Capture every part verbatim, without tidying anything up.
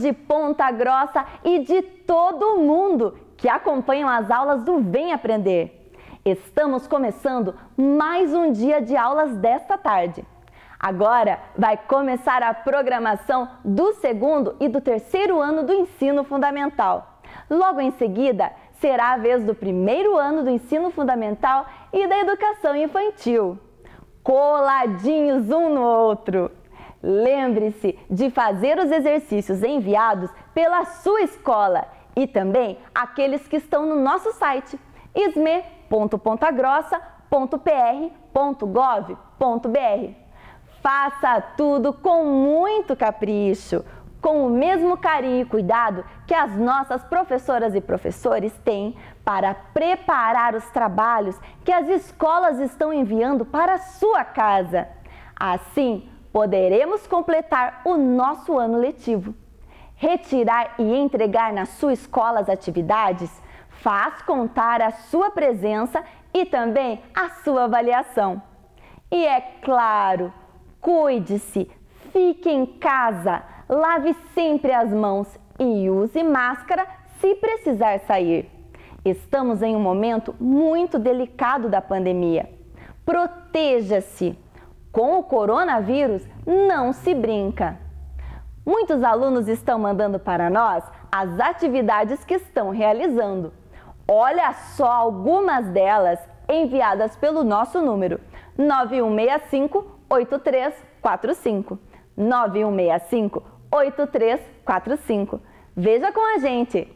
de Ponta Grossa e de todo o mundo que acompanham as aulas do Vem Aprender. Estamos começando mais um dia de aulas desta tarde. Agora vai começar a programação do segundo e do terceiro ano do ensino fundamental. Logo em seguida, será a vez do primeiro ano do ensino fundamental e da educação infantil. Coladinhos um no outro. Lembre-se de fazer os exercícios enviados pela sua escola e também aqueles que estão no nosso site isme ponto ponta grossa ponto p r ponto gov ponto b r. Faça tudo com muito capricho, com o mesmo carinho e cuidado que as nossas professoras e professores têm para preparar os trabalhos que as escolas estão enviando para a sua casa. Assim, poderemos completar o nosso ano letivo. Retirar e entregar na sua escola as atividades faz contar a sua presença e também a sua avaliação. E é claro, cuide-se, fique em casa, lave sempre as mãos e use máscara se precisar sair. Estamos em um momento muito delicado da pandemia. Proteja-se. Com o coronavírus não se brinca. Muitos alunos estão mandando para nós as atividades que estão realizando. Olha só algumas delas enviadas pelo nosso número nove um seis cinco, oito três quatro cinco. nove um seis cinco, oito três quatro cinco. Veja com a gente!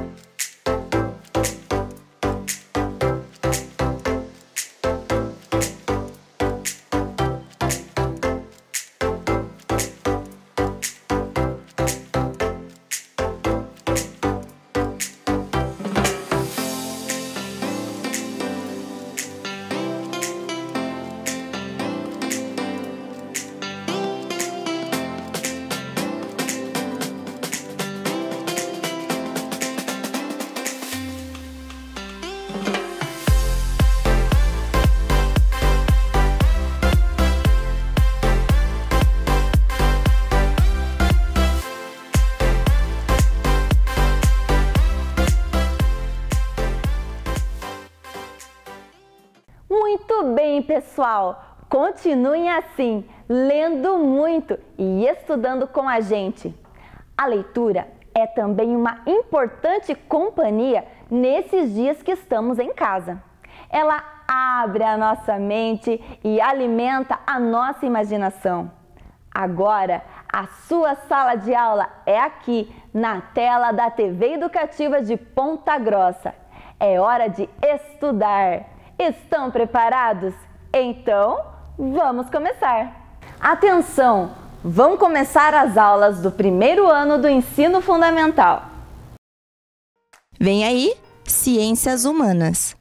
Muito bem, pessoal! Continuem assim, lendo muito e estudando com a gente. A leitura é também uma importante companhia nesses dias que estamos em casa. Ela abre a nossa mente e alimenta a nossa imaginação. Agora, a sua sala de aula é aqui, na tela da T V Educativa de Ponta Grossa. É hora de estudar. Estão preparados? Então, vamos começar! Atenção! Vão começar as aulas do primeiro ano do ensino fundamental. Vem aí, Ciências Humanas.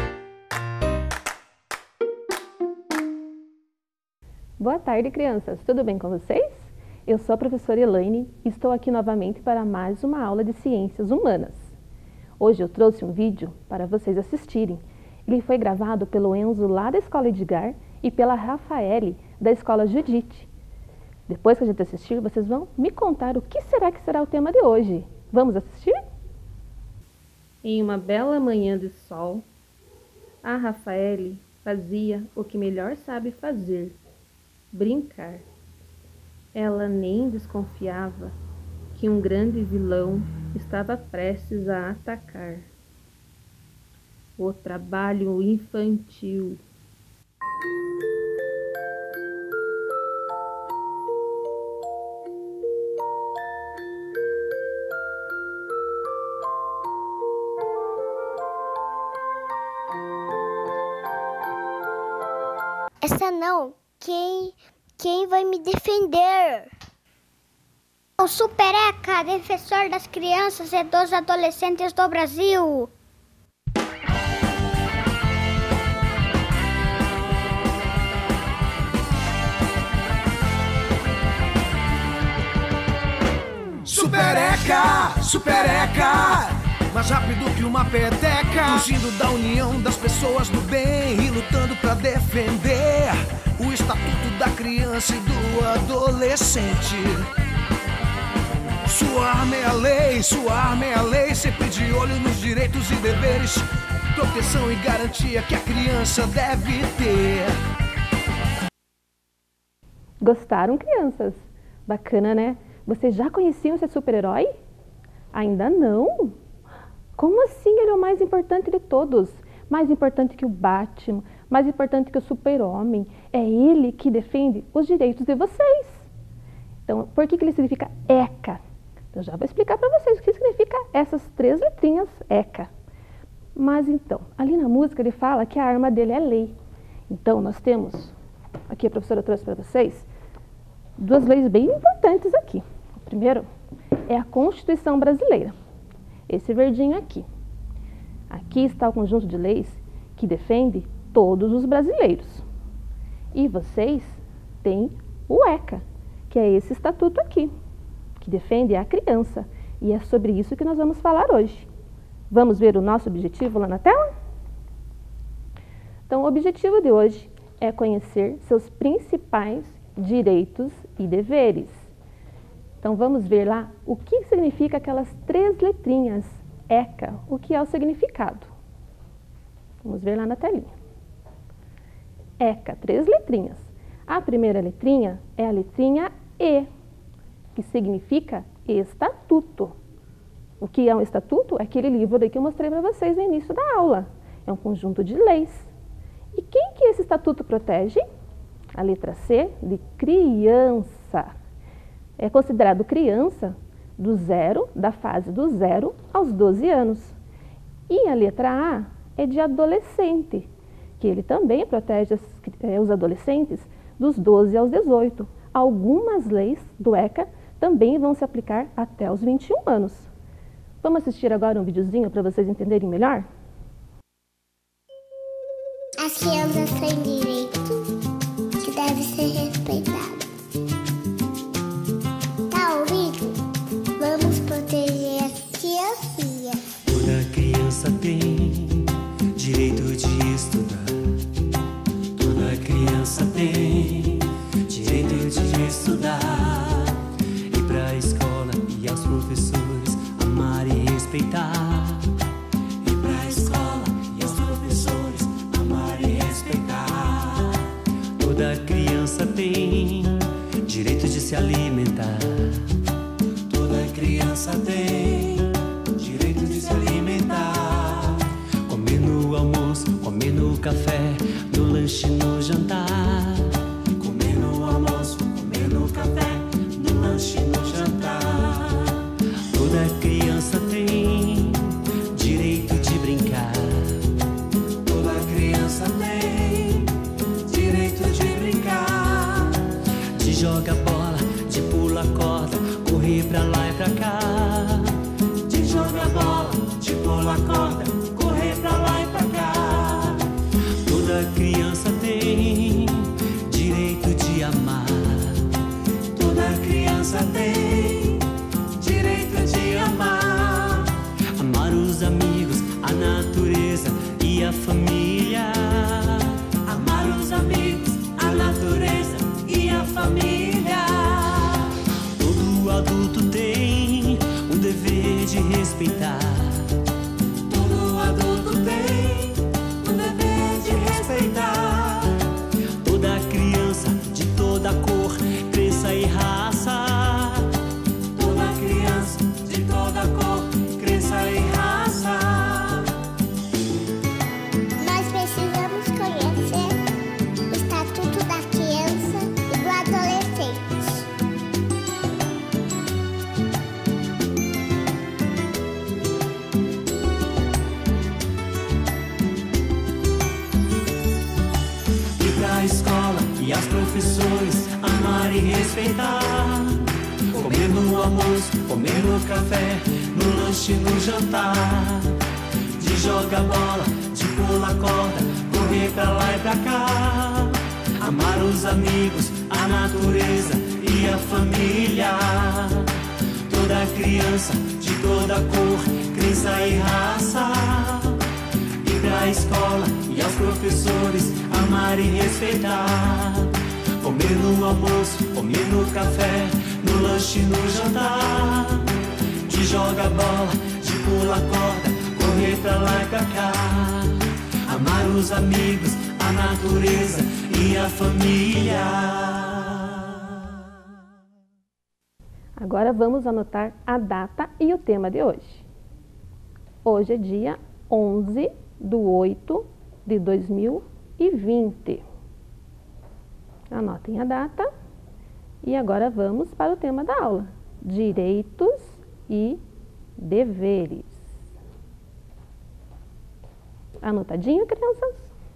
Boa tarde, crianças! Tudo bem com vocês? Eu sou a professora Elaine e estou aqui novamente para mais uma aula de Ciências Humanas. Hoje eu trouxe um vídeo para vocês assistirem. Ele foi gravado pelo Enzo lá da Escola Edgar e pela Rafaele da Escola Judite. Depois que a gente assistir, vocês vão me contar o que será que será o tema de hoje. Vamos assistir? Em uma bela manhã de sol, a Rafaele fazia o que melhor sabe fazer, brincar. Ela nem desconfiava que um grande vilão estava prestes a atacar. O trabalho infantil. Essa não. Quem, quem vai me defender? O Super Eka, defensor das crianças e dos adolescentes do Brasil. Super Eka, Super Eka, mais rápido que uma peteca, fugindo da união das pessoas do bem e lutando pra defender o estatuto da criança e do adolescente. Sua arma é a lei, sua arma é a lei, sempre de olho nos direitos e deveres, proteção e garantia que a criança deve ter. Gostaram, crianças? Bacana, né? Vocês já conheciam esse super-herói? Ainda não? Como assim ele é o mais importante de todos? Mais importante que o Batman, mais importante que o super-homem. É ele que defende os direitos de vocês. Então, por que que ele significa ECA? Eu já vou explicar para vocês o que significa essas três letrinhas ECA. Mas então, ali na música ele fala que a arma dele é lei. Então, nós temos, aqui a professora trouxe para vocês, duas leis bem importantes aqui. O primeiro é a Constituição Brasileira. Esse verdinho aqui. Aqui está o conjunto de leis que defende todos os brasileiros. E vocês têm o ECA, que é esse estatuto aqui, que defende a criança. E é sobre isso que nós vamos falar hoje. Vamos ver o nosso objetivo lá na tela? Então, o objetivo de hoje é conhecer seus principais direitos e deveres. Então, vamos ver lá o que significa aquelas três letrinhas ECA, o que é o significado. Vamos ver lá na telinha. ECA, três letrinhas. A primeira letrinha é a letrinha E, que significa estatuto. O que é um estatuto? É aquele livro daí que eu mostrei para vocês no início da aula. É um conjunto de leis. E quem que esse estatuto protege? A letra C, de criança. É considerado criança do zero, da fase do zero aos doze anos. E a letra A é de adolescente, que ele também protege as, é, os adolescentes dos doze aos dezoito. Algumas leis do ECA também vão se aplicar até os vinte e um anos. Vamos assistir agora um videozinho para vocês entenderem melhor? As crianças têm direito que deve ser respeitado. Tá ouvindo? Vamos proteger as criancinhas. Toda criança tem direito de estudar. Toda criança tem direito de estudar. Ir pra escola e aos professores amar e respeitar. Ir pra escola e aos professores amar e respeitar. Toda criança tem direito de se alimentar. Toda criança tem direito de se alimentar. Comer no almoço, comer no café, no lanche, no jantar. Comer no almoço, comer no café, no lanche, no jantar. Toda criança tem direito de brincar. Toda criança tem direito de brincar. De jogar bola, de pular corda, correr pra lá e pra cá. De jogar bola, de pular corda, correr pra lá e pra cá. Toda criança tem direito de amar. Toda criança tem direito de amar. Amar os amigos, a natureza e a família. Amar os amigos, a natureza e a família. Todo adulto tem o dever de respeitar. Todo adulto tem o dever de respeitar. Toda criança de toda cor, crença e raça. Toda criança de toda cor, crença e raça. Nós precisamos conhecer o Estatuto da Criança e do Adolescente. Ir pra escola e aos professores amar e respeitar. Comer no almoço, comer no café, no lanche, no jantar. De jogar bola, de pular corda, correr pra lá e pra cá. Amar os amigos, a natureza e a família. Toda criança de toda cor, crença e raça. Ir pra escola e aos professores amar e respeitar. comer no almoço, comer no café, no lanche, no jantar. De joga bola, de pula corda, correr pra lá e pra cá. Amar os amigos, a natureza e a família. Agora vamos anotar a data e o tema de hoje. Hoje é dia onze de oito de dois mil e vinte. Anotem a data e agora vamos para o tema da aula: direitos e deveres. Anotadinho, crianças?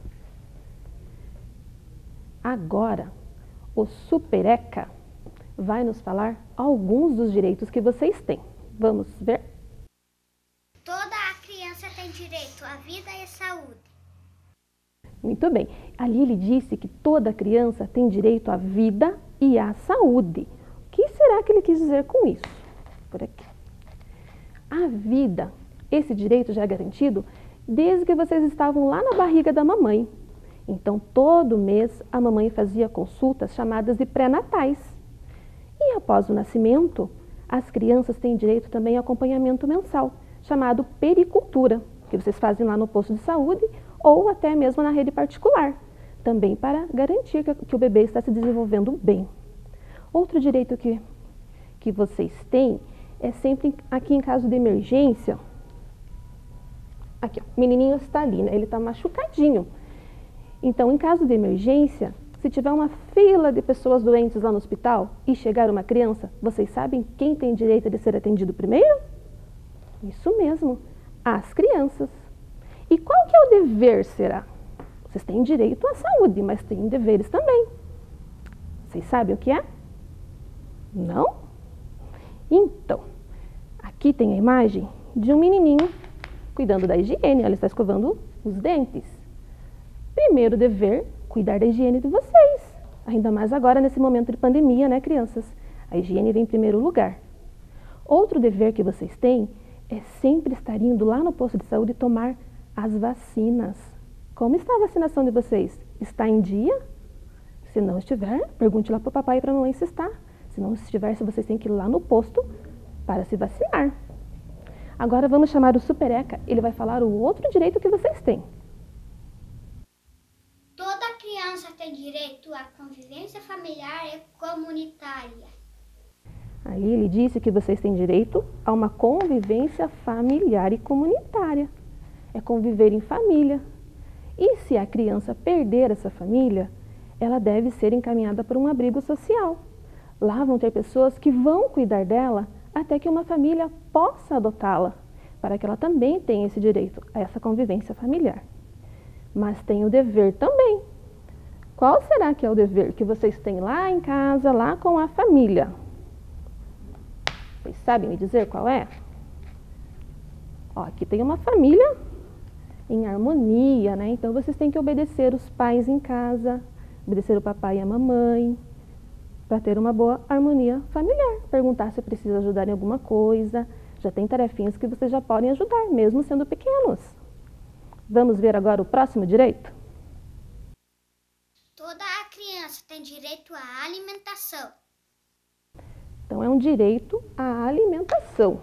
Agora, o Supereca vai nos falar alguns dos direitos que vocês têm. Vamos ver? Toda a criança tem direito à vida e à saúde. Muito bem. Ali ele disse que toda criança tem direito à vida e à saúde. O que será que ele quis dizer com isso? Por aqui. A vida, esse direito já é garantido desde que vocês estavam lá na barriga da mamãe. Então, todo mês a mamãe fazia consultas chamadas de pré-natais. E após o nascimento, as crianças têm direito também ao acompanhamento mensal, chamado pericultura, que vocês fazem lá no posto de saúde ou até mesmo na rede particular, também para garantir que, que o bebê está se desenvolvendo bem. Outro direito que, que vocês têm é sempre aqui em caso de emergência. Aqui, ó, o menininho está ali, né? Ele está machucadinho. Então, em caso de emergência, se tiver uma fila de pessoas doentes lá no hospital e chegar uma criança, vocês sabem quem tem direito de ser atendido primeiro? Isso mesmo, as crianças. E qual que é o dever, será? Vocês têm direito à saúde, mas têm deveres também. Vocês sabem o que é? Não? Então, aqui tem a imagem de um menininho cuidando da higiene. Ele está escovando os dentes. Primeiro dever, cuidar da higiene de vocês. Ainda mais agora nesse momento de pandemia, né, crianças? A higiene vem em primeiro lugar. Outro dever que vocês têm é sempre estar indo lá no posto de saúde tomar as vacinas. Como está a vacinação de vocês? Está em dia? Se não estiver, pergunte lá para o papai e para a mamãe se está. Se não estiver, se vocês têm que ir lá no posto para se vacinar. Agora vamos chamar o Supereca. Ele vai falar o outro direito que vocês têm. Toda criança tem direito à convivência familiar e comunitária. Aí ele disse que vocês têm direito a uma convivência familiar e comunitária. É conviver em família. E se a criança perder essa família, ela deve ser encaminhada para um abrigo social. Lá vão ter pessoas que vão cuidar dela até que uma família possa adotá-la, para que ela também tenha esse direito a essa convivência familiar. Mas tem o dever também. Qual será que é o dever que vocês têm lá em casa, lá com a família? Vocês sabem me dizer qual é? Ó, aqui tem uma família em harmonia, né? Então vocês têm que obedecer os pais em casa, obedecer o papai e a mamãe, para ter uma boa harmonia familiar. Perguntar se precisa ajudar em alguma coisa. Já tem tarefinhas que vocês já podem ajudar, mesmo sendo pequenos. Vamos ver agora o próximo direito? Toda a criança tem direito à alimentação. Então, é um direito à alimentação.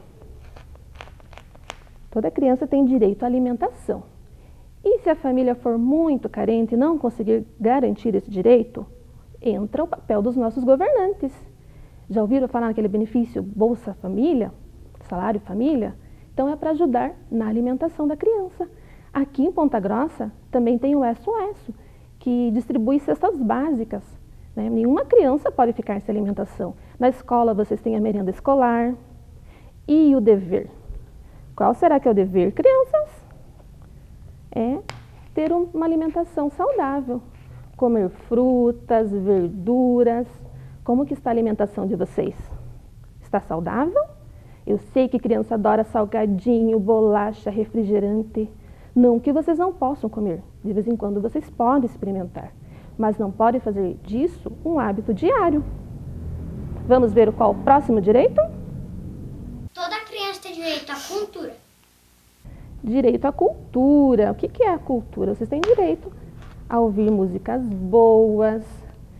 Toda criança tem direito à alimentação. E se a família for muito carente e não conseguir garantir esse direito, entra o papel dos nossos governantes. Já ouviram falar naquele benefício Bolsa Família, Salário Família? Então é para ajudar na alimentação da criança. Aqui em Ponta Grossa também tem o S O S, que distribui cestas básicas. Né? Nenhuma criança pode ficar sem alimentação. Na escola vocês têm a merenda escolar. E o dever? Qual será que é o dever, crianças? É ter uma alimentação saudável. Comer frutas, verduras. Como que está a alimentação de vocês? Está saudável? Eu sei que criança adora salgadinho, bolacha, refrigerante. Não que vocês não possam comer. De vez em quando vocês podem experimentar. Mas não podem fazer disso um hábito diário. Vamos ver qual o próximo direito? Toda criança tem direito à cultura. Direito à cultura. O que é a cultura? Vocês têm direito a ouvir músicas boas,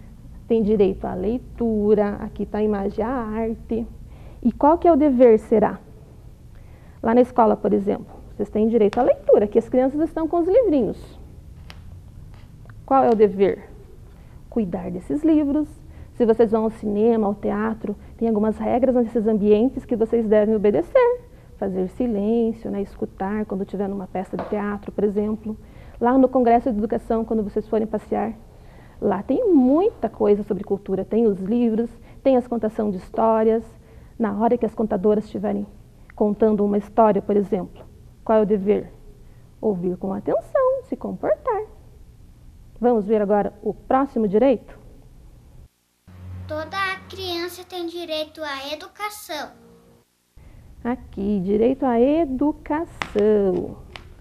tem direito à leitura, aqui está a imagem, a arte. E qual que é o dever será? Lá na escola, por exemplo, vocês têm direito à leitura, que as crianças estão com os livrinhos. Qual é o dever? Cuidar desses livros. Se vocês vão ao cinema, ao teatro, tem algumas regras nesses ambientes que vocês devem obedecer. Fazer silêncio, né, escutar quando estiver numa peça de teatro, por exemplo. Lá no Congresso de Educação, quando vocês forem passear, lá tem muita coisa sobre cultura. Tem os livros, tem as contações de histórias. Na hora que as contadoras estiverem contando uma história, por exemplo, qual é o dever? Ouvir com atenção, se comportar. Vamos ver agora o próximo direito? Toda criança tem direito à educação. Aqui, direito à educação.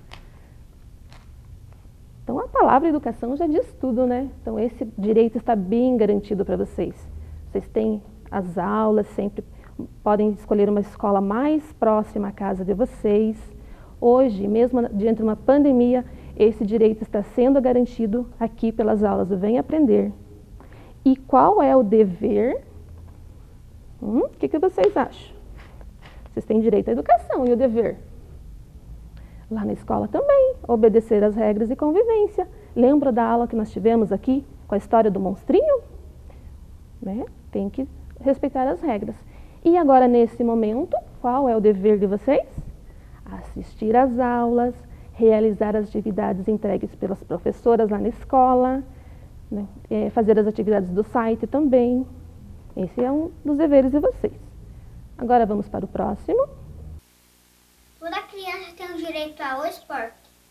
Então, a palavra educação já diz tudo, né? Então, esse direito está bem garantido para vocês. Vocês têm as aulas, sempre podem escolher uma escola mais próxima à casa de vocês. Hoje, mesmo diante de uma pandemia, esse direito está sendo garantido aqui pelas aulas do Vem Aprender. E qual é o dever? Hum, o que, que vocês acham? Vocês têm direito à educação, e o dever? Lá na escola também, obedecer às regras de convivência. Lembra da aula que nós tivemos aqui com a história do monstrinho? Né? Tem que respeitar as regras. E agora, nesse momento, qual é o dever de vocês? Assistir às aulas, realizar as atividades entregues pelas professoras lá na escola, né? É, fazer as atividades do site também. Esse é um dos deveres de vocês. Agora vamos para o próximo. Toda criança tem o direito ao esporte.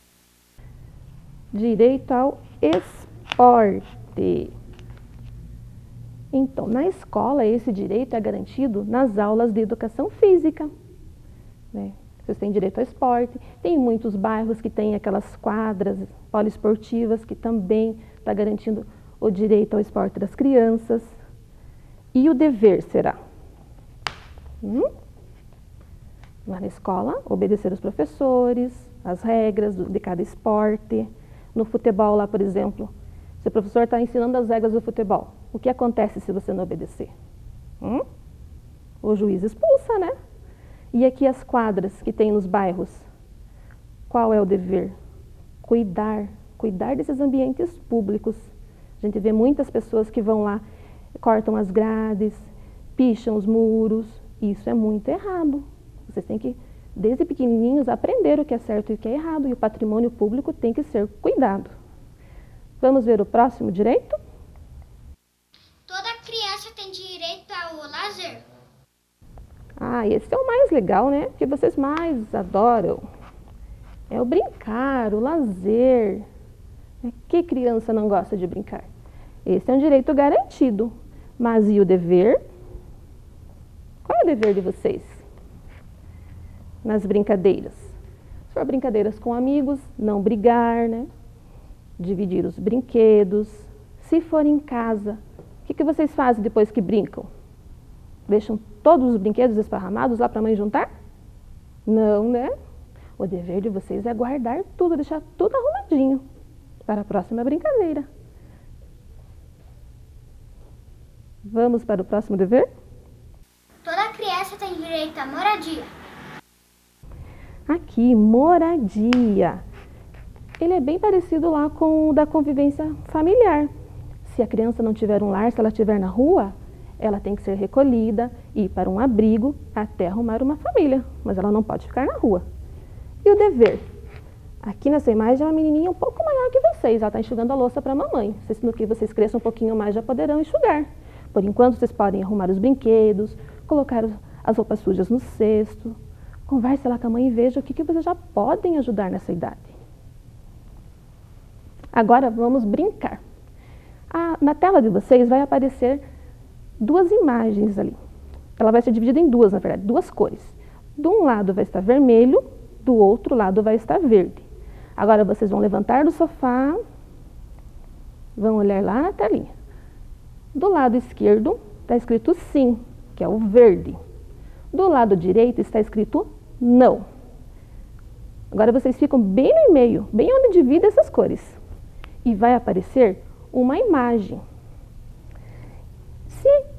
Direito ao esporte. Então, na escola, esse direito é garantido nas aulas de educação física. Né? Vocês têm direito ao esporte. Tem muitos bairros que têm aquelas quadras poliesportivas que também está garantindo o direito ao esporte das crianças. E o dever será? Hum? Lá na escola, obedecer os professores, as regras de cada esporte. No futebol, lá, por exemplo, se o professor está ensinando as regras do futebol, o que acontece se você não obedecer? Hum? O juiz expulsa, né? E aqui as quadras que tem nos bairros, qual é o dever? Cuidar, cuidar desses ambientes públicos. A gente vê muitas pessoas que vão lá, cortam as grades, picham os muros. Isso é muito errado. Vocês têm que, desde pequenininhos, aprender o que é certo e o que é errado. E o patrimônio público tem que ser cuidado. Vamos ver o próximo direito? Toda criança tem direito ao lazer. Ah, esse é o mais legal, né? Que vocês mais adoram. É o brincar, o lazer. Que criança não gosta de brincar? Esse é um direito garantido. Mas e o dever? Qual é o dever de vocês? Nas brincadeiras. Se for brincadeiras com amigos, não brigar, né? Dividir os brinquedos. Se for em casa, o que, que vocês fazem depois que brincam? Deixam todos os brinquedos esparramados lá para a mãe juntar? Não, né? O dever de vocês é guardar tudo, deixar tudo arrumadinho para a próxima brincadeira. Vamos para o próximo dever? Toda criança tem direito à moradia. Aqui, moradia. Ele é bem parecido lá com o da convivência familiar. Se a criança não tiver um lar, se ela estiver na rua, ela tem que ser recolhida e ir para um abrigo até arrumar uma família. Mas ela não pode ficar na rua. E o dever? Aqui nessa imagem é uma menininha um pouco maior que vocês. Ela está enxugando a louça para a mamãe. No que vocês cresçam um pouquinho mais, já poderão enxugar. Por enquanto, vocês podem arrumar os brinquedos, colocar as roupas sujas no cesto. Converse lá com a mãe e veja o que, que vocês já podem ajudar nessa idade. Agora vamos brincar. Ah, na tela de vocês vai aparecer duas imagens ali. Ela vai ser dividida em duas, na verdade, duas cores. De um lado vai estar vermelho, do outro lado vai estar verde. Agora vocês vão levantar do sofá, vão olhar lá na telinha. Do lado esquerdo está escrito sim, que é o verde. Do lado direito está escrito não. Agora vocês ficam bem no meio, bem onde divide essas cores. E vai aparecer uma imagem.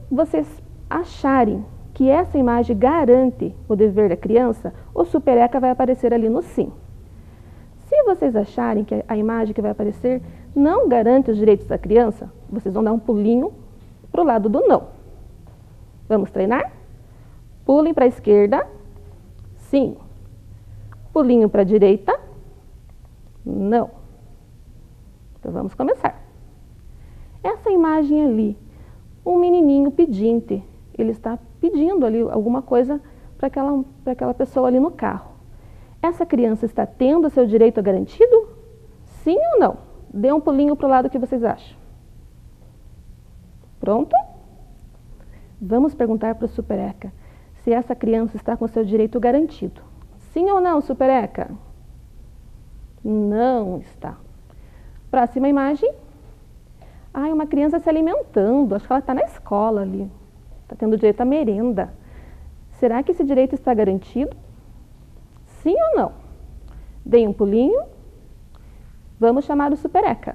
vocês acharem que essa imagem garante o dever da criança, o Super E C A vai aparecer ali no sim. Se vocês acharem que a imagem que vai aparecer não garante os direitos da criança, vocês vão dar um pulinho para o lado do não. Vamos treinar? Pulem para a esquerda, sim. Pulinho para a direita, não. Então vamos começar. Essa imagem ali, um menininho pedinte, ele está pedindo ali alguma coisa para aquela, para aquela pessoa ali no carro. Essa criança está tendo seu direito garantido? Sim ou não? Dê um pulinho para o lado que vocês acham. Pronto? Vamos perguntar para o Super E C A se essa criança está com seu direito garantido. Sim ou não, Super E C A? Não está. Próxima imagem. Ah, é uma criança se alimentando. Acho que ela está na escola ali. Está tendo direito à merenda. Será que esse direito está garantido? Sim ou não? Deem um pulinho. Vamos chamar o Super E C A.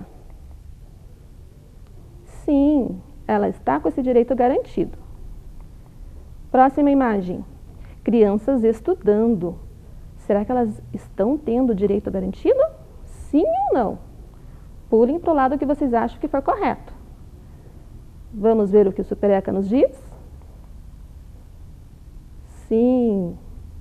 Sim, ela está com esse direito garantido. Próxima imagem. Crianças estudando. Será que elas estão tendo direito garantido? Sim ou não? Pulem para o lado que vocês acham que for correto. Vamos ver o que o Super E C A nos diz? Sim.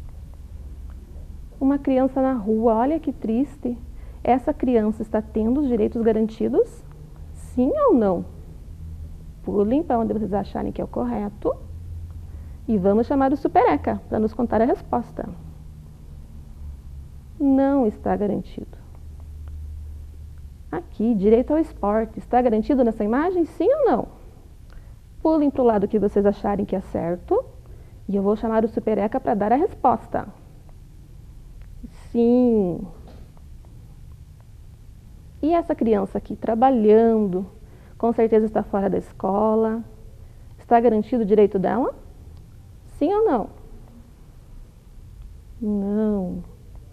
Uma criança na rua, olha que triste. Essa criança está tendo os direitos garantidos? Sim ou não? Pulem para onde vocês acharem que é o correto. E vamos chamar o Super E C A para nos contar a resposta. Não está garantido. Aqui, direito ao esporte. Está garantido nessa imagem? Sim ou não? Pulem para o lado que vocês acharem que é certo. E eu vou chamar o Super E C A para dar a resposta. Sim. E essa criança aqui trabalhando, com certeza está fora da escola. Está garantido o direito dela? Sim ou não? Não.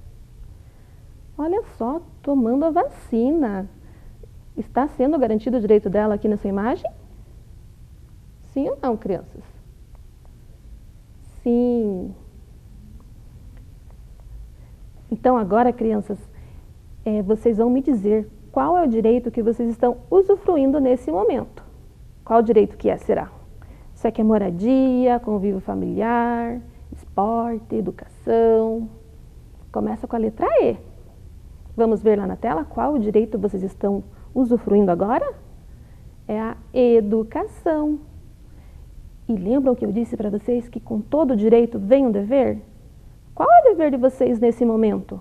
Olha só, tomando a vacina. Está sendo garantido o direito dela aqui nessa imagem? Sim ou não, crianças? Sim. Então agora, crianças, é, vocês vão me dizer qual é o direito que vocês estão usufruindo nesse momento. Qual o direito que é, será? Isso aqui é moradia, convívio familiar, esporte, educação. Começa com a letra E. Vamos ver lá na tela qual o direito vocês estão usufruindo agora? É a educação. E lembram que eu disse para vocês que com todo direito vem um dever? Qual é o dever de vocês nesse momento?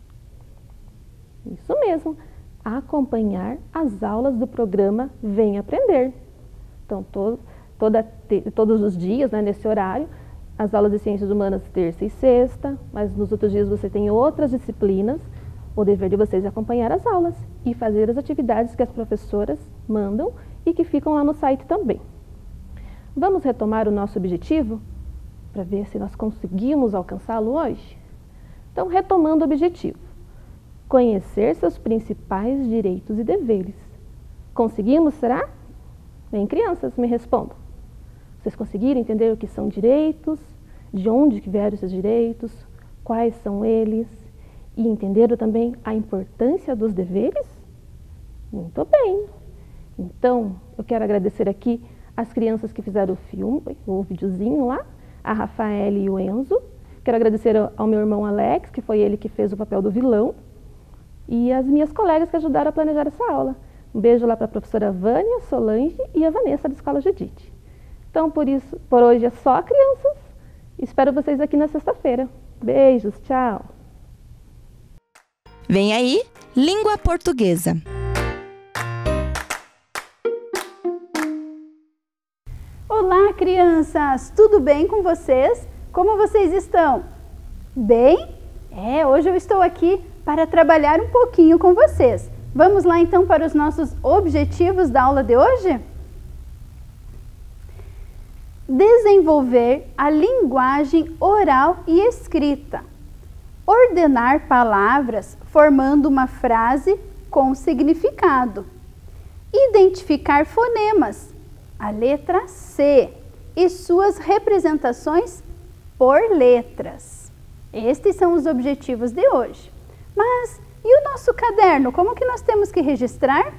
Isso mesmo, acompanhar as aulas do programa Vem Aprender. Então, todo, toda, todos os dias, né, nesse horário, as aulas de Ciências Humanas terça e sexta, mas nos outros dias você tem outras disciplinas. O dever de vocês é acompanhar as aulas e fazer as atividades que as professoras mandam e que ficam lá no site também. Vamos retomar o nosso objetivo para ver se nós conseguimos alcançá-lo hoje? Então, retomando o objetivo. Conhecer seus principais direitos e deveres. Conseguimos, será? Bem, crianças, me respondam. Vocês conseguiram entender o que são direitos? De onde que vieram esses direitos? Quais são eles? E entenderam também a importância dos deveres? Muito bem! Então, eu quero agradecer aqui as crianças que fizeram o filme, o videozinho lá, a Rafaela e o Enzo. Quero agradecer ao meu irmão Alex, que foi ele que fez o papel do vilão, e as minhas colegas que ajudaram a planejar essa aula. Um beijo lá para a professora Vânia, Solange e a Vanessa da Escola Judite. Então, por isso, por hoje é só, crianças. Espero vocês aqui na sexta-feira. Beijos, tchau! Vem aí, Língua Portuguesa. Olá, crianças! Tudo bem com vocês? Como vocês estão? Bem? É, hoje eu estou aqui para trabalhar um pouquinho com vocês. Vamos lá então para os nossos objetivos da aula de hoje? Desenvolver a linguagem oral e escrita. Ordenar palavras formando uma frase com significado. Identificar fonemas. A letra C. e suas representações por letras. Estes são os objetivos de hoje. Mas e o nosso caderno? Como que nós temos que registrar?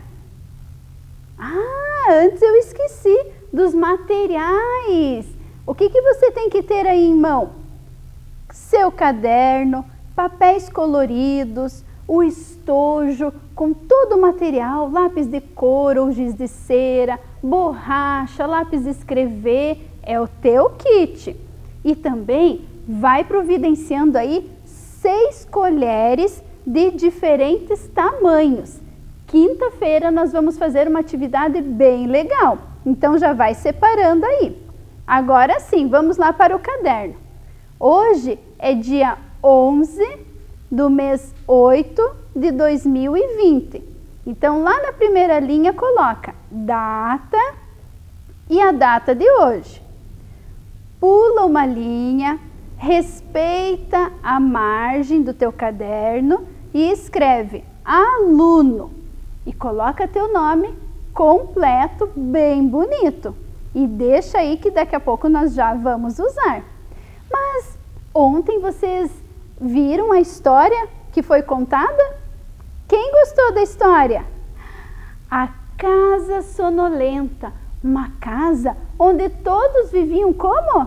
Ah, antes eu esqueci dos materiais. O que que você tem que ter aí em mão? Seu caderno, papéis coloridos, o estojo com todo o material, lápis de cor ou giz de cera, borracha, lápis de escrever, é o teu kit. E também vai providenciando aí seis colheres de diferentes tamanhos. Quinta-feira nós vamos fazer uma atividade bem legal, então já vai separando aí. Agora sim, vamos lá para o caderno. Hoje é dia onze do mês oito de dois mil e vinte. Então lá na primeira linha coloca data e a data de hoje. Pula uma linha, respeita a margem do teu caderno e escreve aluno e coloca teu nome completo bem bonito. E deixa aí que daqui a pouco nós já vamos usar. Mas ontem vocês viram a história que foi contada? Quem gostou da história? A Casa Sonolenta, uma casa onde todos viviam como?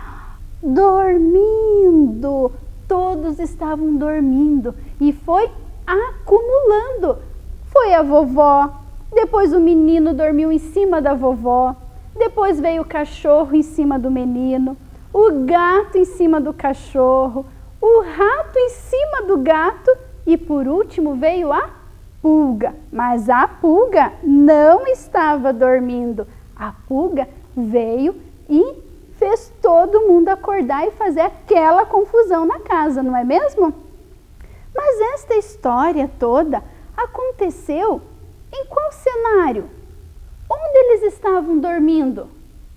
Dormindo. Todos estavam dormindo e foi acumulando. Foi a vovó, depois o menino dormiu em cima da vovó, depois veio o cachorro em cima do menino, o gato em cima do cachorro, o rato em cima do gato e por último veio a pulga. Mas a pulga não estava dormindo. A pulga veio e fez todo mundo acordar e fazer aquela confusão na casa, não é mesmo? Mas esta história toda aconteceu em qual cenário? Onde eles estavam dormindo?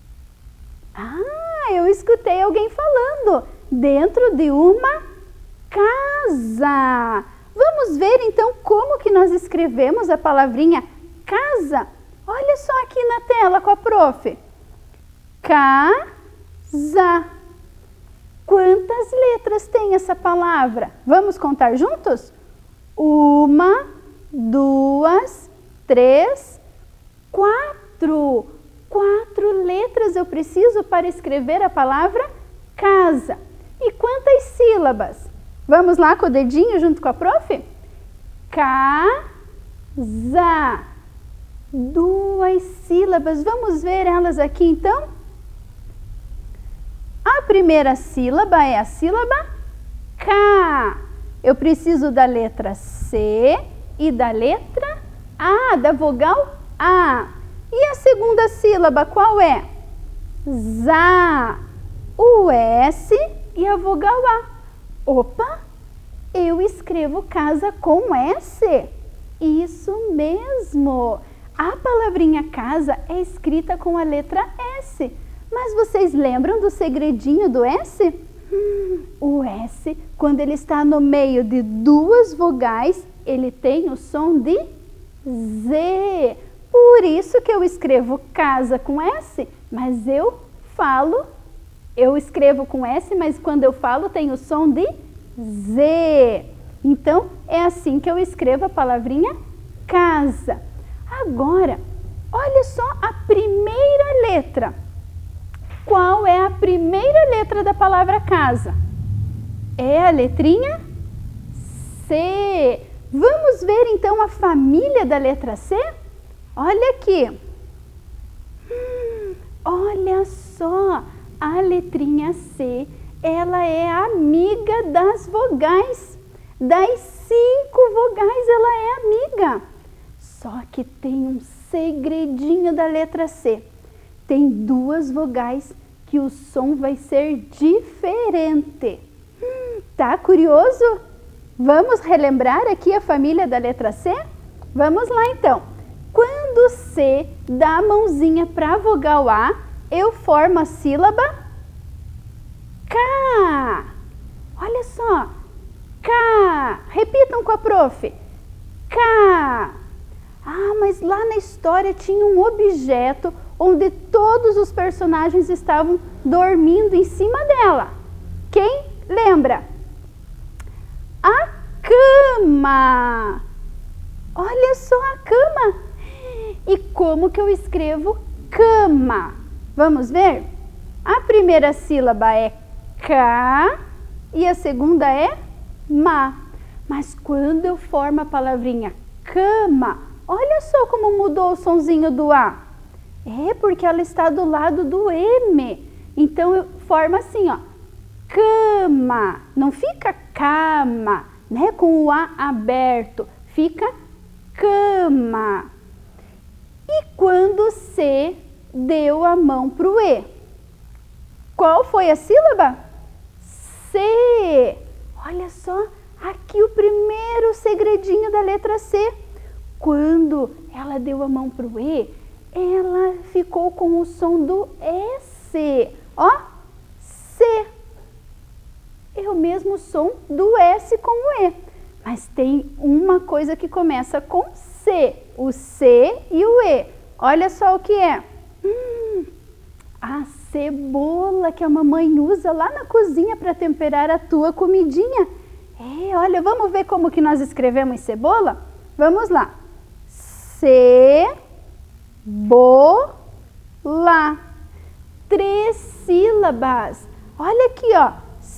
Ah, eu escutei alguém falando, dentro de uma casa. Vamos ver então como que nós escrevemos a palavrinha casa. Olha só aqui na tela com a prof. Casa. Quantas letras tem essa palavra? Vamos contar juntos? Uma, duas, três, quatro. Quatro letras eu preciso para escrever a palavra casa. E quantas sílabas? Vamos lá com o dedinho junto com a prof? Casa. Duas sílabas. Vamos ver elas aqui então? A primeira sílaba é a sílaba K. Eu preciso da letra C e da letra A, da vogal A. E a segunda sílaba qual é? Zá. O S e a vogal A. Opa, eu escrevo casa com S. Isso mesmo. A palavrinha casa é escrita com a letra S. Mas vocês lembram do segredinho do S? Hum, o S, quando ele está no meio de duas vogais, ele tem o som de Z. Por isso que eu escrevo casa com S, mas eu falo, eu escrevo com S, mas quando eu falo tem o som de Z. Então, é assim que eu escrevo a palavrinha casa. Agora, olha só a primeira letra. Qual é a primeira letra da palavra casa? É a letrinha C. Vamos ver então a família da letra C? Olha aqui. Hum, olha só, a letrinha C, ela é amiga das vogais. Das cinco vogais ela é amiga. Só que tem um segredinho da letra C. Tem duas vogais que o som vai ser diferente. Hum, tá curioso? Vamos relembrar aqui a família da letra C? Vamos lá então. Quando C dá a mãozinha para a vogal A, eu formo a sílaba K. Olha só. K. Repitam com a prof. K. Ah, mas lá na história tinha um objeto onde todos os personagens estavam dormindo em cima dela. Quem lembra? A cama. Olha só a cama. E como que eu escrevo cama? Vamos ver? A primeira sílaba é K e a segunda é ma. Mas quando eu formo a palavrinha cama, olha só como mudou o sonzinho do A. É porque ela está do lado do M. Então eu formo assim, ó. Cama. Não fica cama, né? Com o A aberto. Fica cama. E quando C deu a mão para o E? Qual foi a sílaba? C. Olha só, aqui o primeiro segredinho da letra C. Quando ela deu a mão para o E, ela ficou com o som do S. Ó, C. É o mesmo som do S com o E. Mas tem uma coisa que começa com C. O C e o E. Olha só o que é. Hum, a cebola que a mamãe usa lá na cozinha para temperar a tua comidinha. É, olha, vamos ver como que nós escrevemos cebola? Vamos lá. Ce-bo-la. Três sílabas. Olha aqui, ó.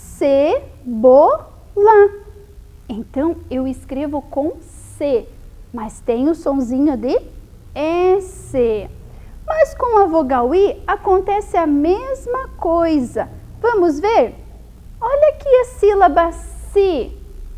Ce-bo-la. Então, eu escrevo com C, mas tem o sonzinho de S. Mas com a vogal I acontece a mesma coisa. Vamos ver? Olha aqui a sílaba si.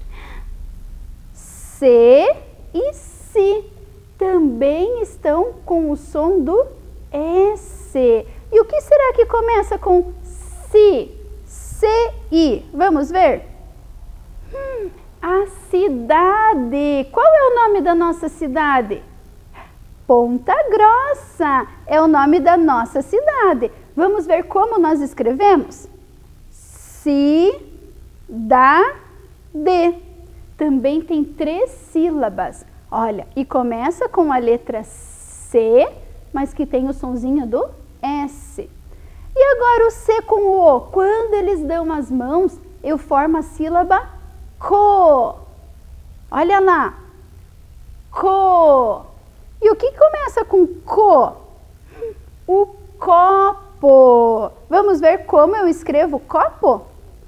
C e si também estão com o som do S. E o que será que começa com si? C-I. Vamos ver? Hum, a cidade. Qual é o nome da nossa cidade? Ponta Grossa é o nome da nossa cidade. Vamos ver como nós escrevemos? Cidade. Também tem três sílabas. Olha, e começa com a letra C, mas que tem o sonzinho do S. E agora o C com o O. Quando eles dão as mãos, eu formo a sílaba co. Olha lá. Co. E o que começa com co? O copo. Vamos ver como eu escrevo copo?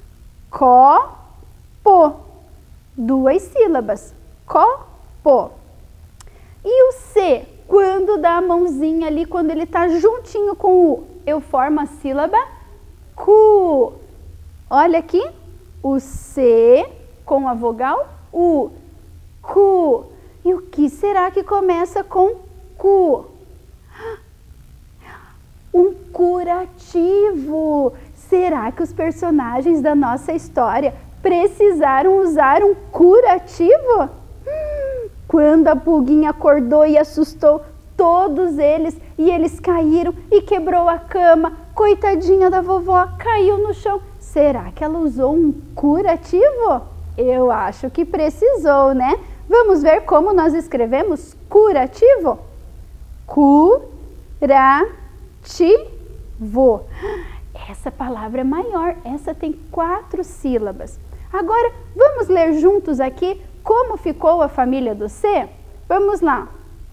Copo. Duas sílabas. Copo. E o C? Quando dá a mãozinha ali, quando ele está juntinho com o U, eu formo a sílaba cu. Olha aqui. O C com a vogal U. Cu. E o que será que começa com cu? Um curativo. Será que os personagens da nossa história precisaram usar um curativo? Hum, quando a pulguinha acordou e assustou todos eles, e eles caíram e quebrou a cama, coitadinha da vovó, caiu no chão. Será que ela usou um curativo? Eu acho que precisou, né? Vamos ver como nós escrevemos curativo? Curativo. Essa palavra é maior, essa tem quatro sílabas. Agora, vamos ler juntos aqui como ficou a família do C? Vamos lá.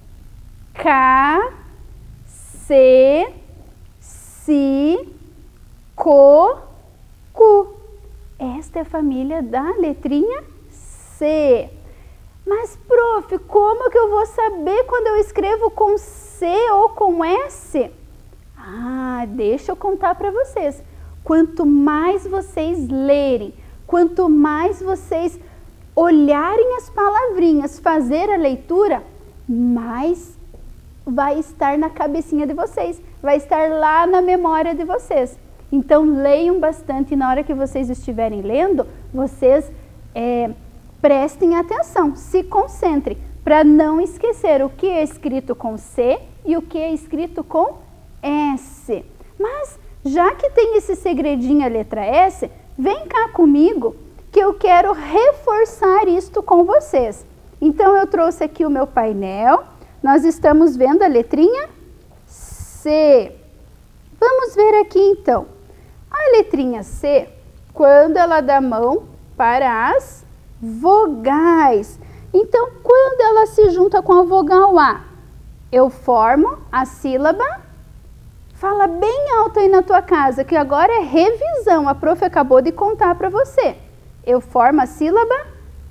K, C, Si, Co, Cu. Esta é a família da letrinha C. Mas, prof, como que eu vou saber quando eu escrevo com C ou com S? Ah, deixa eu contar para vocês. Quanto mais vocês lerem, quanto mais vocês olharem as palavrinhas, fazer a leitura, mais vai estar na cabecinha de vocês, vai estar lá na memória de vocês. Então, leiam bastante e na hora que vocês estiverem lendo, vocês é, prestem atenção, se concentrem, para não esquecer o que é escrito com C e o que é escrito com S. Mas, já que tem esse segredinho a letra S, vem cá comigo que eu quero reforçar isto com vocês. Então, eu trouxe aqui o meu painel, nós estamos vendo a letrinha C. Vamos ver aqui então. A letrinha C, quando ela dá mão para as vogais. Então, quando ela se junta com a vogal A, eu formo a sílaba. Fala bem alto aí na tua casa, que agora é revisão. A prof acabou de contar para você. Eu formo a sílaba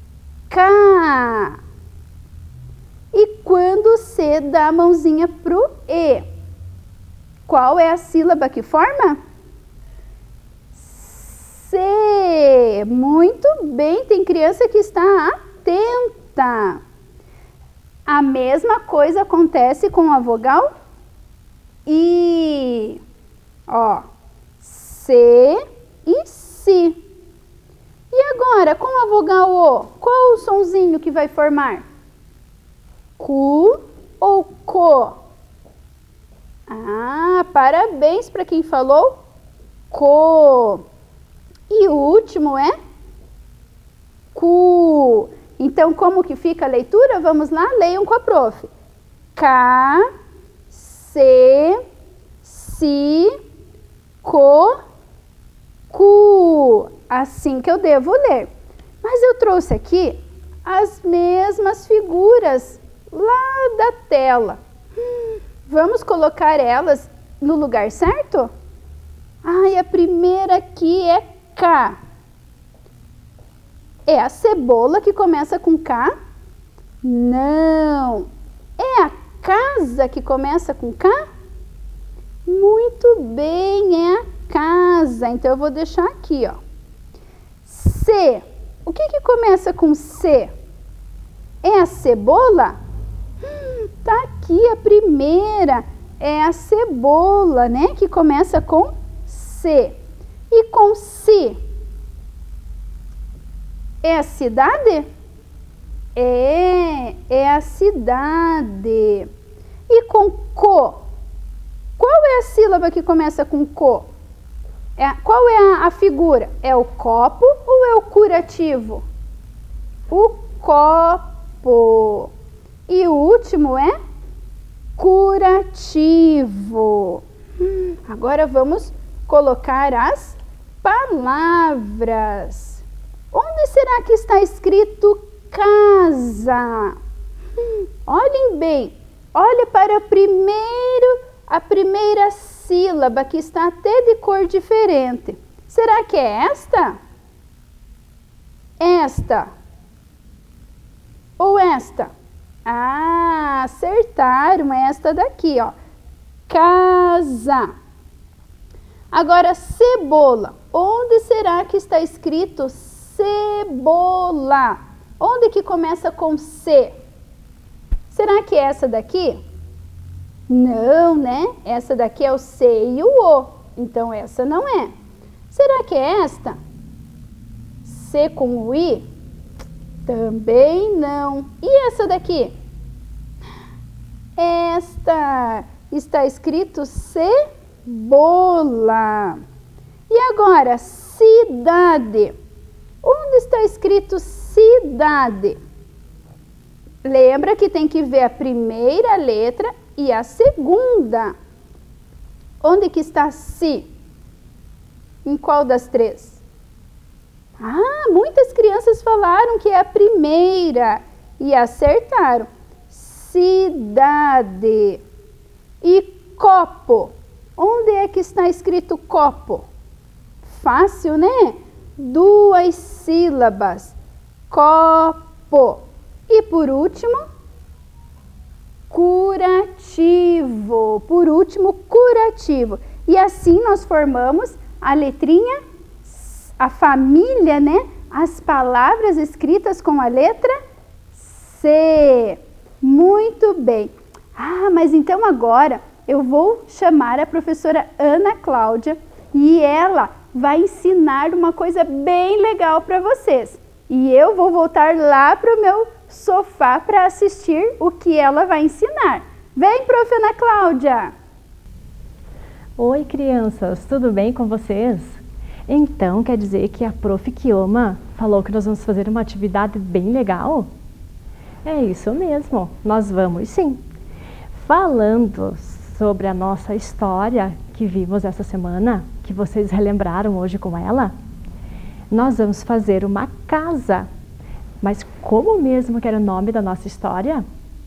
K. E quando o C dá a mãozinha pro E, qual é a sílaba que forma? C. Muito bem, tem criança que está atenta. A mesma coisa acontece com a vogal I. Ó, C e Si. E agora, com a vogal O, qual o sonzinho que vai formar? Cu ou Co? Ah, parabéns para quem falou Co. E o último é Cu. Então, como que fica a leitura? Vamos lá, leiam com a prof. K, C, Si, Co, Cu. Assim que eu devo ler. Mas eu trouxe aqui as mesmas figuras lá da tela. Vamos colocar elas no lugar certo? Ai, a primeira aqui é K. É a cebola que começa com K? Não. É a casa que começa com K? Muito bem, é a casa. Então eu vou deixar aqui, ó. C. O que que começa com C? É a cebola? Hum, tá aqui a primeira. É a cebola, né? Que começa com C. E com Si? É a cidade? É, é a cidade. E com Co? Qual é a sílaba que começa com Co? É, qual é a, a figura? É o copo ou é o curativo? O copo. E o último é curativo. Hum, agora vamos colocar as palavras. Onde será que está escrito casa? Hum, olhem bem. Olha para o primeiro, a primeira sílaba que está até de cor diferente. Será que é esta? Esta? Ou esta? Ah, acertaram, é esta daqui, ó. Casa. Agora, cebola. Onde será que está escrito cebola? Onde que começa com C? Será que é essa daqui? Não, né? Essa daqui é o C e o O. Então, essa não é. Será que é esta? C com o I? Também não. E essa daqui? Esta está escrito cebola. E agora, cidade. Onde está escrito cidade? Lembra que tem que ver a primeira letra e a segunda. Onde que está Si? Em qual das três? Ah, muitas crianças falaram que é a primeira e acertaram. Cidade. E copo. Onde é que está escrito copo? Fácil, né? Duas sílabas. Copo. E por último, curativo. Por último, curativo. E assim nós formamos a letrinha, a família, né? As palavras escritas com a letra C. Muito bem. Ah, mas então agora eu vou chamar a professora Ana Cláudia e ela vai ensinar uma coisa bem legal para vocês. E eu vou voltar lá para o meu sofá para assistir o que ela vai ensinar. Vem, prof. Ana Cláudia! Oi, crianças, tudo bem com vocês? Então, quer dizer que a prof. Kioma falou que nós vamos fazer uma atividade bem legal? É isso mesmo, nós vamos sim. Falando sobre a nossa história que vimos essa semana, que vocês relembraram hoje com ela? Nós vamos fazer uma casa. Mas como mesmo que era o nome da nossa história?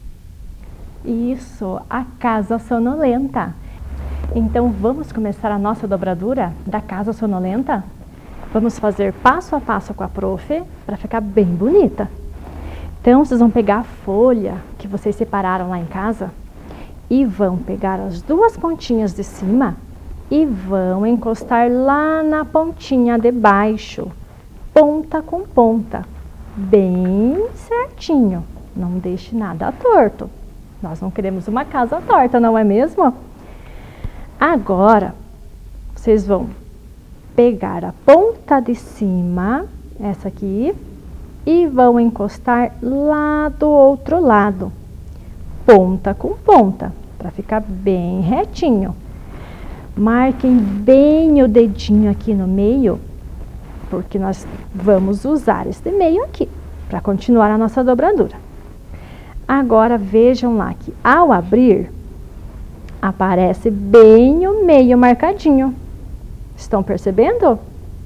Isso, a Casa Sonolenta. Então vamos começar a nossa dobradura da Casa Sonolenta? Vamos fazer passo a passo com a prof para ficar bem bonita. Então vocês vão pegar a folha que vocês separaram lá em casa e vão pegar as duas pontinhas de cima e vão encostar lá na pontinha de baixo, ponta com ponta, bem certinho. Não deixe nada torto. Nós não queremos uma casa torta, não é mesmo? Agora, vocês vão pegar a ponta de cima, essa aqui, e vão encostar lá do outro lado, ponta com ponta, para ficar bem retinho. Marquem bem o dedinho aqui no meio, porque nós vamos usar este meio aqui, para continuar a nossa dobradura. Agora vejam lá que ao abrir, aparece bem o meio marcadinho. Estão percebendo?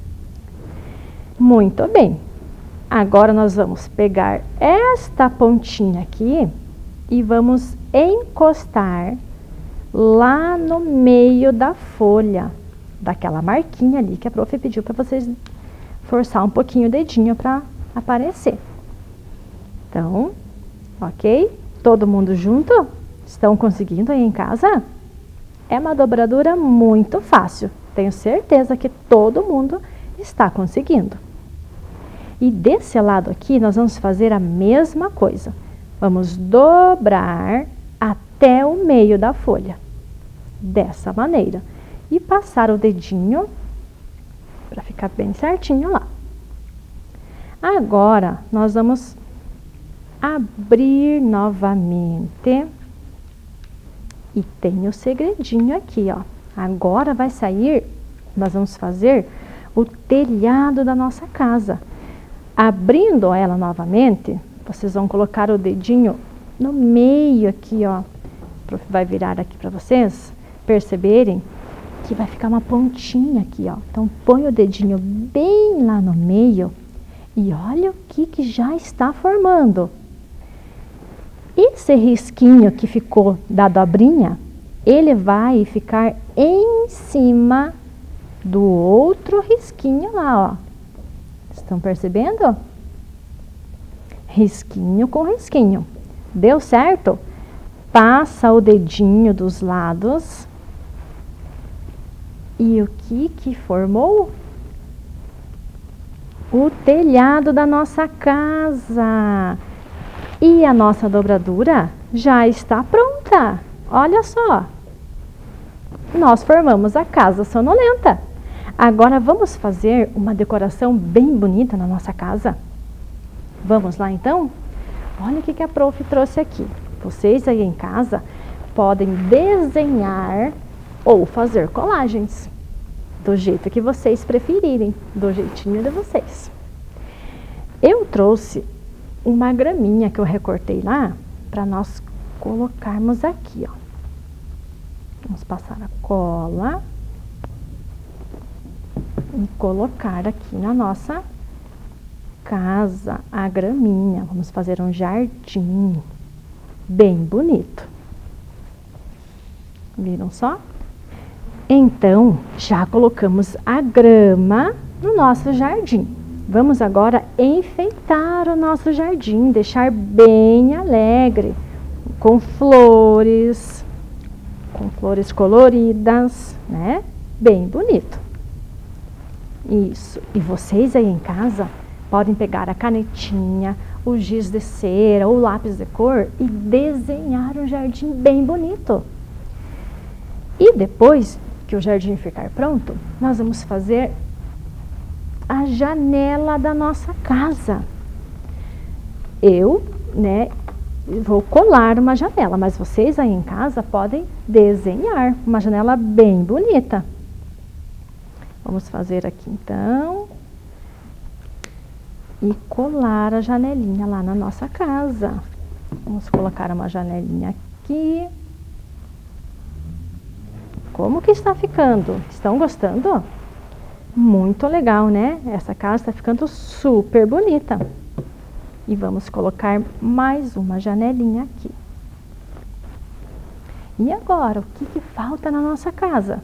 Muito bem. Agora nós vamos pegar esta pontinha aqui e vamos encostar lá no meio da folha, daquela marquinha ali que a prof pediu para vocês forçar um pouquinho o dedinho para aparecer. Então, ok? Todo mundo junto? Estão conseguindo aí em casa? É uma dobradura muito fácil. Tenho certeza que todo mundo está conseguindo. E desse lado aqui, nós vamos fazer a mesma coisa. Vamos dobrar até o meio da folha. Dessa maneira. E passar o dedinho para ficar bem certinho lá. Agora, nós vamos abrir novamente. E tem o segredinho aqui, ó. Agora vai sair, nós vamos fazer o telhado da nossa casa. Abrindo ela novamente, vocês vão colocar o dedinho no meio aqui, ó. O prof vai virar aqui para vocês perceberem que vai ficar uma pontinha aqui, ó. Então põe o dedinho bem lá no meio e olha o que que já está formando. Esse risquinho que ficou da dobrinha, ele vai ficar em cima do outro risquinho lá, ó. Estão percebendo? Risquinho com risquinho. Deu certo? Passa o dedinho dos lados. E o que que formou? O telhado da nossa casa. E a nossa dobradura já está pronta. Olha só. Nós formamos a Casa Sonolenta. Agora vamos fazer uma decoração bem bonita na nossa casa. Vamos lá então? Olha o que que a prof trouxe aqui. Vocês aí em casa podem desenhar ou fazer colagens. Do jeito que vocês preferirem. Do jeitinho de vocês. Eu trouxe uma graminha que eu recortei lá para nós colocarmos aqui, ó. Vamos passar a cola e colocar aqui na nossa casa a graminha. Vamos fazer um jardim bem bonito. Viram só? Então, já colocamos a grama no nosso jardim. Vamos agora enfeitar o nosso jardim, deixar bem alegre, com flores, com flores coloridas, né? Bem bonito. Isso. E vocês aí em casa podem pegar a canetinha, o giz de cera ou o lápis de cor e desenhar um jardim bem bonito. E depois que o jardim ficar pronto, nós vamos fazer a janela da nossa casa. Eu, né, vou colar uma janela, mas vocês aí em casa podem desenhar uma janela bem bonita. Vamos fazer aqui então e colar a janelinha lá na nossa casa. Vamos colocar uma janelinha aqui Como que está ficando? Estão gostando? Muito legal, né? Essa casa está ficando super bonita. E vamos colocar mais uma janelinha aqui. E agora, o que que falta na nossa casa?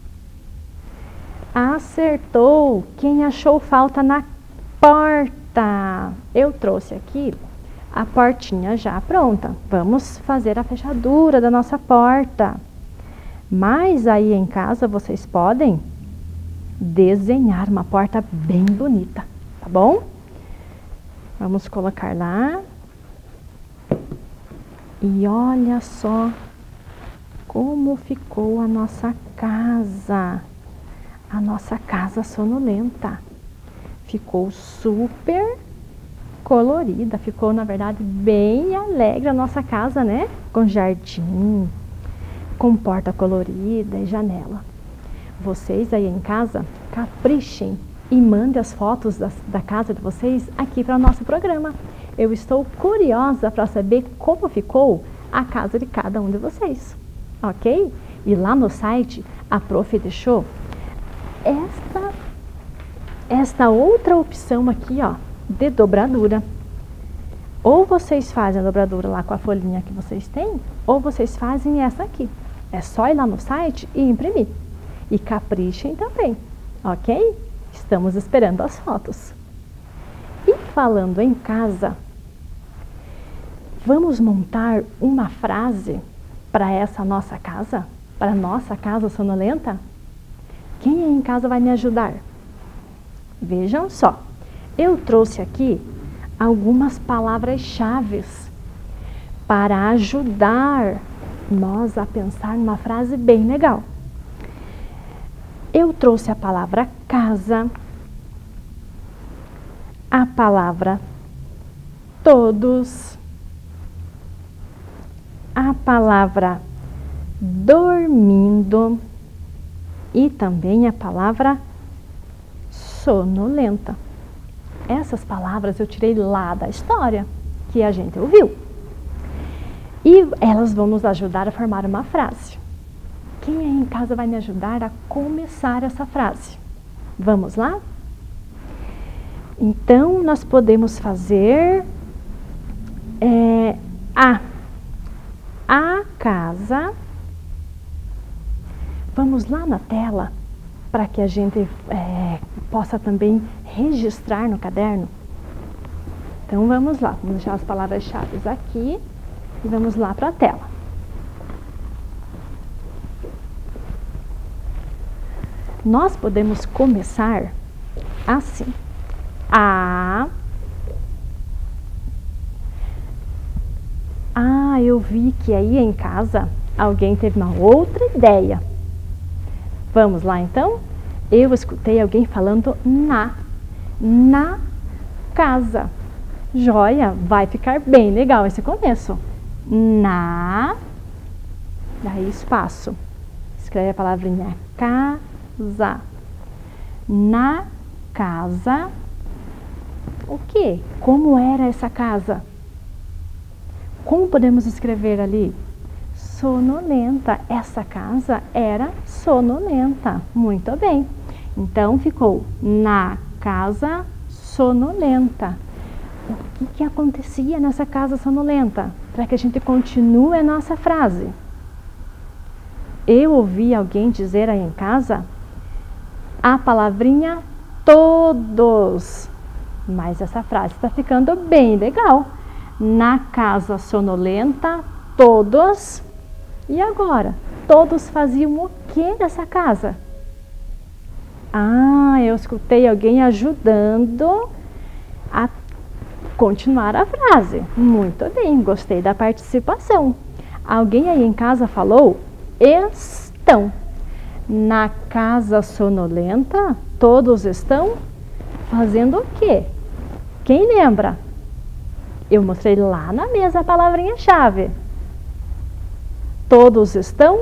Acertou! Quem achou falta na porta? Eu trouxe aqui a portinha já pronta. Vamos fazer a fechadura da nossa porta. Mas aí em casa vocês podem desenhar uma porta bem bonita, tá bom? Vamos colocar lá. E olha só como ficou a nossa casa. A nossa casa sonolenta. Ficou super colorida, ficou na verdade bem alegre a nossa casa, né? Com jardim, com porta colorida e janela. Vocês aí em casa, caprichem e mandem as fotos das, da casa de vocês aqui para o nosso programa. Eu estou curiosa para saber como ficou a casa de cada um de vocês, ok? E lá no site, a prof deixou esta, esta outra opção aqui, ó, de dobradura. Ou vocês fazem a dobradura lá com a folhinha que vocês têm, ou vocês fazem essa aqui. É só ir lá no site e imprimir. E caprichem também, ok? Estamos esperando as fotos. E falando em casa, vamos montar uma frase para essa nossa casa? Para a nossa casa sonolenta? Quem aí em casa vai me ajudar? Vejam só, eu trouxe aqui algumas palavras-chave para ajudar nós a pensar numa frase bem legal. Eu trouxe a palavra casa, a palavra todos, a palavra dormindo e também a palavra sonolenta. Essas palavras eu tirei lá da história que a gente ouviu. E elas vão nos ajudar a formar uma frase. Quem aí em casa vai me ajudar a começar essa frase? Vamos lá? Então, nós podemos fazer é, a, a casa. Vamos lá na tela para que a gente é, possa também registrar no caderno. Então, vamos lá. Vamos deixar as palavras-chave aqui e vamos lá para a tela. Nós podemos começar assim. A. Ah, eu vi que aí em casa alguém teve uma outra ideia. Vamos lá então? Eu escutei alguém falando na. Na casa. Joia, vai ficar bem legal esse começo. Na. Daí espaço. Escreve a palavrinha casa. Na casa. O que? Como era essa casa? Como podemos escrever ali? Sonolenta. Essa casa era sonolenta. Muito bem. Então ficou na casa sonolenta. O que, que acontecia nessa casa sonolenta? Para que a gente continue a nossa frase. Eu ouvi alguém dizer aí em casa a palavrinha todos. Mas essa frase está ficando bem legal. Na casa sonolenta, todos. E agora? Todos faziam o que nessa casa? Ah, eu escutei alguém ajudando a continuar a frase. Muito bem, gostei da participação. Alguém aí em casa falou estão. Na casa sonolenta, todos estão fazendo o quê? Quem lembra? Eu mostrei lá na mesa a palavrinha-chave. Todos estão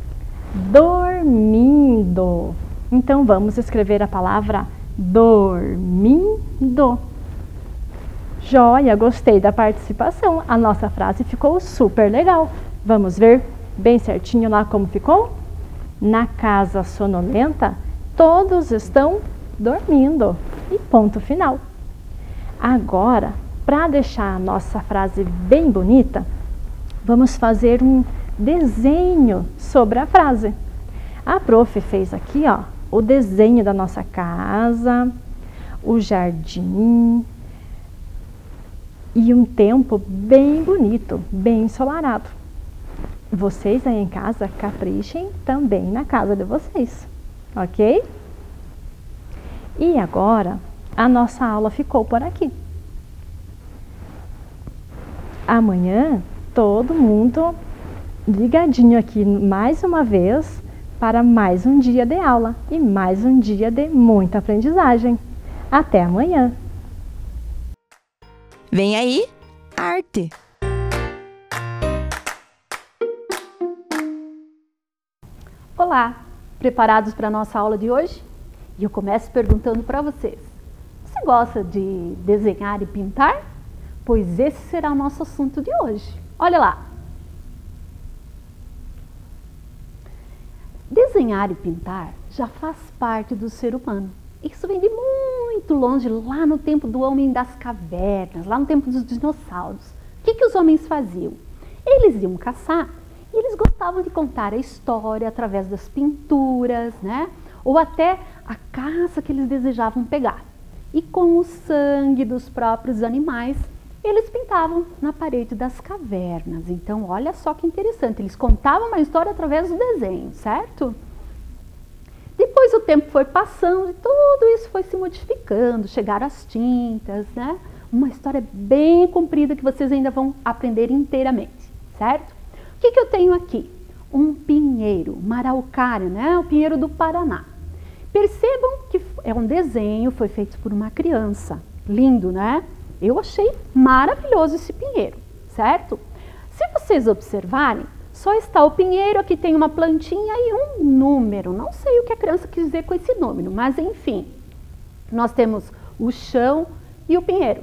dormindo. Então, vamos escrever a palavra dormindo. Joia, gostei da participação. A nossa frase ficou super legal. Vamos ver bem certinho lá como ficou? Na casa sonolenta, todos estão dormindo. E ponto final. Agora, para deixar a nossa frase bem bonita, vamos fazer um desenho sobre a frase. A prof fez aqui, ó, o desenho da nossa casa, o jardim e um tempo bem bonito, bem ensolarado. Vocês aí em casa caprichem também na casa de vocês, ok? E agora a nossa aula ficou por aqui. Amanhã todo mundo ligadinho aqui mais uma vez para mais um dia de aula e mais um dia de muita aprendizagem. Até amanhã! Vem aí, arte! Olá! Preparados para a nossa aula de hoje? E eu começo perguntando para vocês. Você gosta de desenhar e pintar? Pois esse será o nosso assunto de hoje. Olha lá! Desenhar e pintar já faz parte do ser humano. Isso vem de muito longe, lá no tempo do homem das cavernas, lá no tempo dos dinossauros. O que que os homens faziam? Eles iam caçar e eles gostavam de contar a história através das pinturas, né? Ou até a caça que eles desejavam pegar. E com o sangue dos próprios animais, eles pintavam na parede das cavernas. Então, olha só que interessante, eles contavam uma história através do desenho, certo? Depois o tempo foi passando e tudo isso foi se modificando, chegaram as tintas, né? Uma história bem comprida que vocês ainda vão aprender inteiramente, certo? O que que eu tenho aqui? Um pinheiro, uma araucária, né? O pinheiro do Paraná. Percebam que é um desenho, foi feito por uma criança. Lindo, né? Eu achei maravilhoso esse pinheiro, certo? Se vocês observarem, só está o pinheiro, aqui tem uma plantinha e um número. Não sei o que a criança quis dizer com esse número, mas enfim. Nós temos o chão e o pinheiro.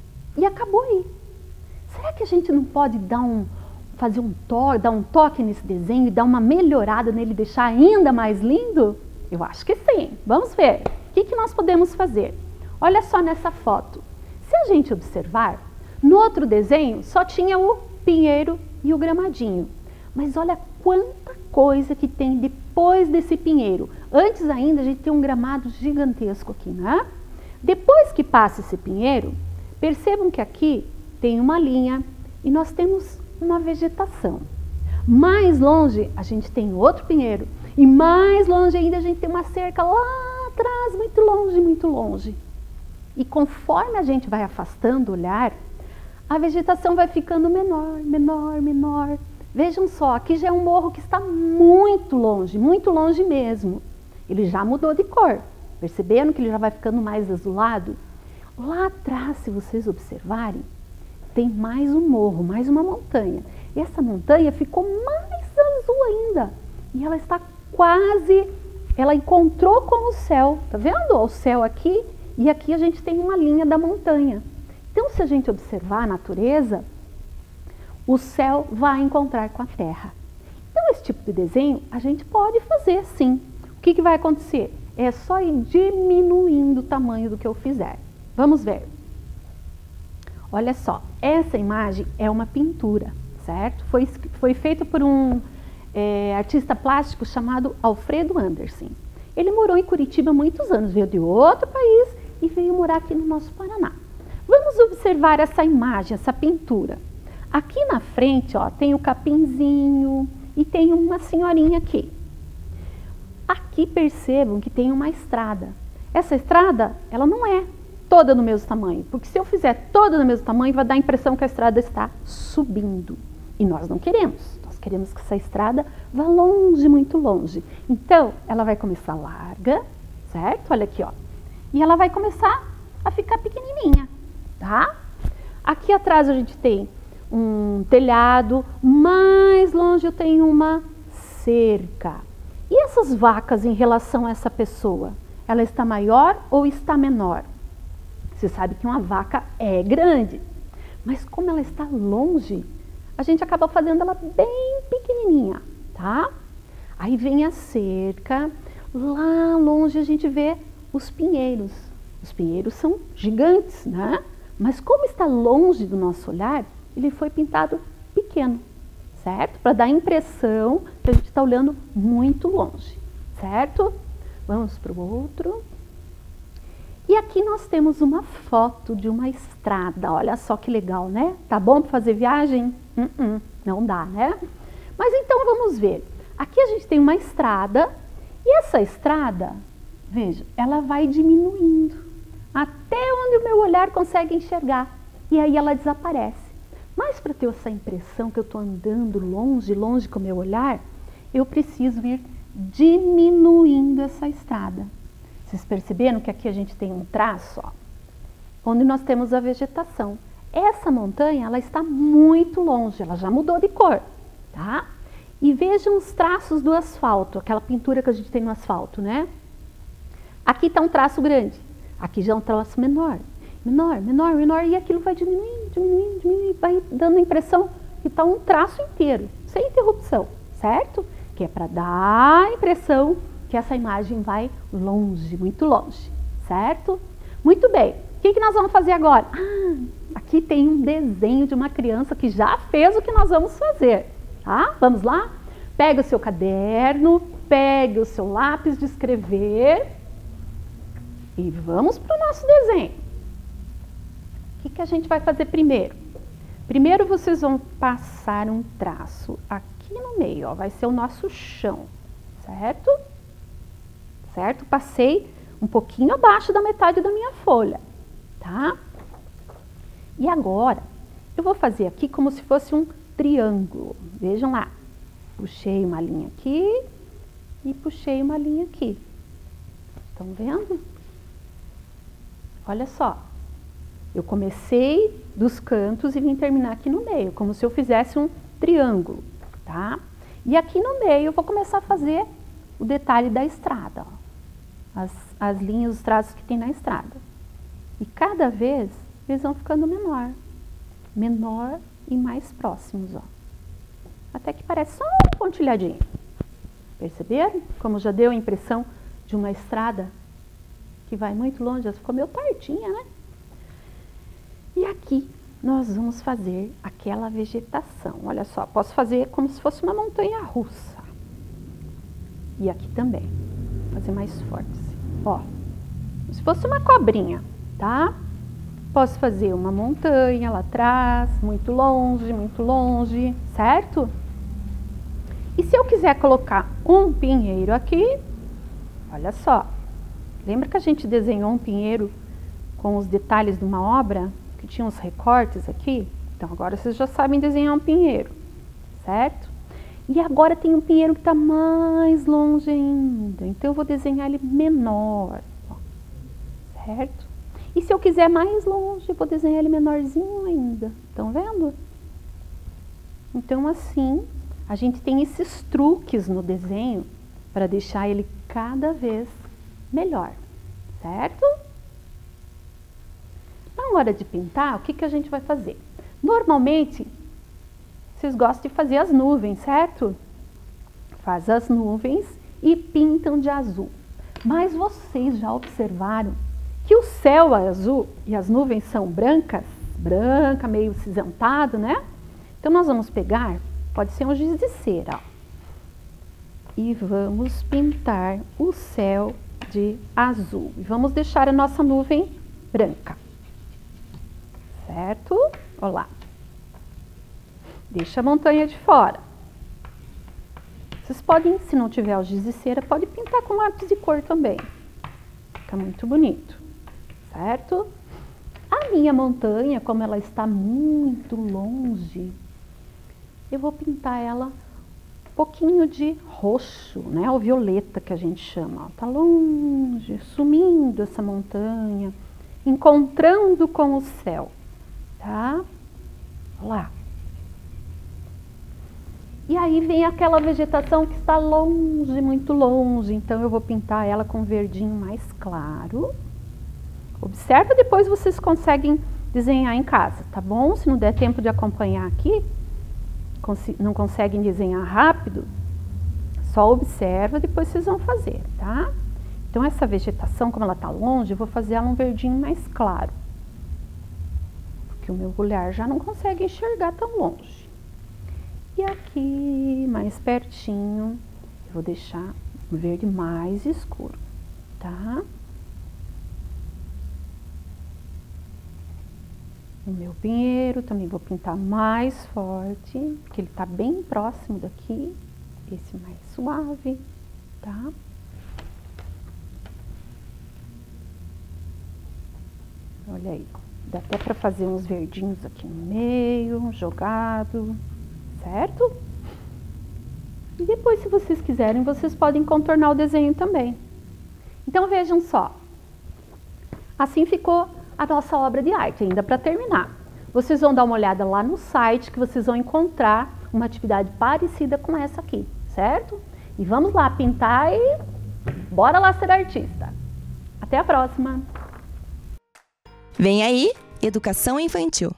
E acabou aí. Será que a gente não pode dar um, fazer um toque, dar um toque nesse desenho e dar uma melhorada nele, deixar ainda mais lindo? Eu acho que sim. Vamos ver. O que que nós podemos fazer? Olha só nessa foto. Se a gente observar, no outro desenho só tinha o pinheiro e o gramadinho. Mas olha quanta coisa que tem depois desse pinheiro. Antes ainda a gente tem um gramado gigantesco aqui, né? Depois que passa esse pinheiro, percebam que aqui tem uma linha e nós temos uma vegetação. Mais longe a gente tem outro pinheiro e mais longe ainda a gente tem uma cerca lá atrás, muito longe, muito longe. E conforme a gente vai afastando o olhar, a vegetação vai ficando menor, menor, menor. Vejam só, aqui já é um morro que está muito longe, muito longe mesmo. Ele já mudou de cor. Perceberam que ele já vai ficando mais azulado? Lá atrás, se vocês observarem, tem mais um morro, mais uma montanha. E essa montanha ficou mais azul ainda. E ela está quase, ela encontrou com o céu. Tá vendo? O céu aqui. E aqui a gente tem uma linha da montanha. Então, se a gente observar a natureza, o céu vai encontrar com a terra. Então, esse tipo de desenho a gente pode fazer sim. O que que vai acontecer? É só ir diminuindo o tamanho do que eu fizer. Vamos ver. Olha só, essa imagem é uma pintura, certo? Foi, foi feita por um é, artista plástico chamado Alfredo Anderson. Ele morou em Curitiba há muitos anos, veio de outro país e veio morar aqui no nosso Paraná. Vamos observar essa imagem, essa pintura. Aqui na frente, ó, tem o capinzinho e tem uma senhorinha aqui. Aqui percebam que tem uma estrada. Essa estrada, ela não é toda no mesmo tamanho, porque se eu fizer toda no mesmo tamanho, vai dar a impressão que a estrada está subindo. E nós não queremos. Nós queremos que essa estrada vá longe, muito longe. Então, ela vai começar larga, certo? Olha aqui, ó. E ela vai começar a ficar pequenininha, tá? Aqui atrás a gente tem um telhado, mais longe eu tenho uma cerca. E essas vacas em relação a essa pessoa? Ela está maior ou está menor? Você sabe que uma vaca é grande, mas como ela está longe, a gente acaba fazendo ela bem pequenininha, tá? Aí vem a cerca, lá longe a gente vê os pinheiros. Os pinheiros são gigantes, né? Mas como está longe do nosso olhar, ele foi pintado pequeno, certo? Para dar a impressão que a gente está olhando muito longe, certo? Vamos para o outro. E aqui nós temos uma foto de uma estrada. Olha só que legal, né? Tá bom para fazer viagem? Uh-uh, não dá, né? Mas então vamos ver. Aqui a gente tem uma estrada e essa estrada, veja, ela vai diminuindo até onde o meu olhar consegue enxergar. E aí ela desaparece. Mas para ter essa impressão que eu estou andando longe, longe com o meu olhar, eu preciso ir diminuindo essa estrada. Vocês perceberam que aqui a gente tem um traço, ó, onde nós temos a vegetação. Essa montanha, ela está muito longe, ela já mudou de cor, tá? E vejam os traços do asfalto, aquela pintura que a gente tem no asfalto, né? Aqui está um traço grande, aqui já é um traço menor, menor, menor, menor, e aquilo vai diminuindo, diminuindo, diminuindo, vai dando a impressão que está um traço inteiro, sem interrupção, certo? Que é para dar a impressão que essa imagem vai longe, muito longe, certo? Muito bem, o que, que nós vamos fazer agora? Ah, aqui tem um desenho de uma criança que já fez o que nós vamos fazer, tá? Vamos lá? Pega o seu caderno, pegue o seu lápis de escrever e vamos para o nosso desenho. O que, que a gente vai fazer primeiro? Primeiro vocês vão passar um traço aqui no meio, ó, vai ser o nosso chão, certo? Certo? Passei um pouquinho abaixo da metade da minha folha, tá? E agora, eu vou fazer aqui como se fosse um triângulo. Vejam lá. Puxei uma linha aqui e puxei uma linha aqui. Estão vendo? Olha só. Eu comecei dos cantos e vim terminar aqui no meio, como se eu fizesse um triângulo, tá? E aqui no meio eu vou começar a fazer o detalhe da estrada, ó. As, as linhas, os traços que tem na estrada. E cada vez eles vão ficando menor, menor e mais próximos, ó. Até que parece só um pontilhadinho. Perceberam? Como já deu a impressão de uma estrada que vai muito longe, ela ficou meio tortinha, né? E aqui nós vamos fazer aquela vegetação. Olha só, posso fazer como se fosse uma montanha russa. E aqui também. Fazer mais forte, assim. Ó, como se fosse uma cobrinha, tá? Posso fazer uma montanha lá atrás, muito longe, muito longe, certo? E se eu quiser colocar um pinheiro aqui, olha só. Lembra que a gente desenhou um pinheiro com os detalhes de uma obra, que tinha uns recortes aqui? Então agora vocês já sabem desenhar um pinheiro, certo? E agora tem um pinheiro que está mais longe ainda, então eu vou desenhar ele menor, ó, certo? E se eu quiser mais longe, eu vou desenhar ele menorzinho ainda, estão vendo? Então assim, a gente tem esses truques no desenho para deixar ele cada vez melhor, certo? Na hora de pintar, o que, que a gente vai fazer? Normalmente, vocês gostam de fazer as nuvens, certo? Faz as nuvens e pintam de azul. Mas vocês já observaram que o céu é azul e as nuvens são brancas? Branca, meio cinzentado, né? Então nós vamos pegar, pode ser um giz de cera, ó, e vamos pintar o céu de azul. E vamos deixar a nossa nuvem branca. Certo? Olha lá. Deixa a montanha de fora. Vocês podem, se não tiver o giz de cera, pode pintar com lápis de cor também. Fica muito bonito, certo? A minha montanha, como ela está muito longe, eu vou pintar ela um pouquinho de roxo, né? O violeta que a gente chama. Está longe, sumindo essa montanha, encontrando com o céu, tá? Olha lá. E aí vem aquela vegetação que está longe, muito longe, então eu vou pintar ela com verdinho mais claro. Observa, depois vocês conseguem desenhar em casa, tá bom? Se não der tempo de acompanhar aqui, não conseguem desenhar rápido, Só observa, depois vocês vão fazer, tá? Então, essa vegetação, como ela tá longe, eu vou fazer ela um verdinho mais claro. Porque o meu olhar já não consegue enxergar tão longe. E aqui, mais pertinho, eu vou deixar o verde mais escuro, tá? O meu pinheiro também vou pintar mais forte, porque ele tá bem próximo daqui. Esse mais suave, tá? Olha aí, dá até pra fazer uns verdinhos aqui no meio, jogado, certo? E depois, se vocês quiserem, vocês podem contornar o desenho também. Então, vejam só. Assim ficou a nossa obra de arte, ainda para terminar. Vocês vão dar uma olhada lá no site que vocês vão encontrar uma atividade parecida com essa aqui, certo? E vamos lá pintar e bora lá ser artista. Até a próxima! Vem aí, Educação Infantil.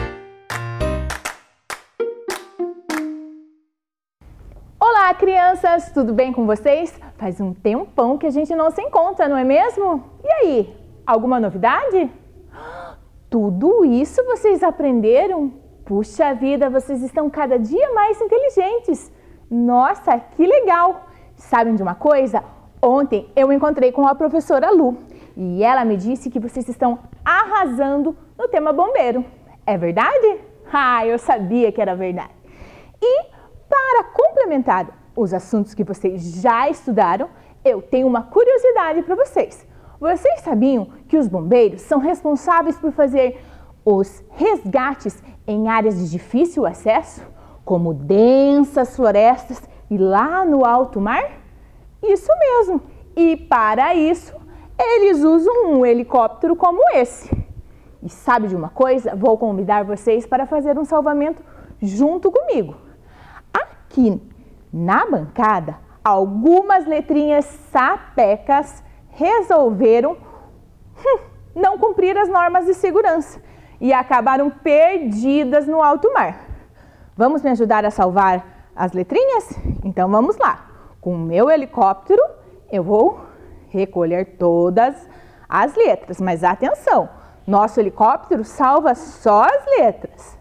Olá, crianças! Tudo bem com vocês? Faz um tempão que a gente não se encontra, não é mesmo? E aí, alguma novidade? Tudo isso vocês aprenderam? Puxa vida, vocês estão cada dia mais inteligentes! Nossa, que legal! Sabem de uma coisa? Ontem eu encontrei com a professora Lu e ela me disse que vocês estão arrasando no tema bombeiro. É verdade? Ah, eu sabia que era verdade. E para complementar os assuntos que vocês já estudaram, eu tenho uma curiosidade para vocês. Vocês sabiam que os bombeiros são responsáveis por fazer os resgates em áreas de difícil acesso, como densas florestas e lá no alto mar? Isso mesmo! E para isso, eles usam um helicóptero como esse. E sabe de uma coisa? Vou convidar vocês para fazer um salvamento junto comigo. Aqui na bancada, algumas letrinhas sapecas resolveram hum, não cumprir as normas de segurança e acabaram perdidas no alto mar. Vamos me ajudar a salvar as letrinhas? Então vamos lá. Com o meu helicóptero, eu vou recolher todas as letras, mas atenção, nosso helicóptero salva só as letras.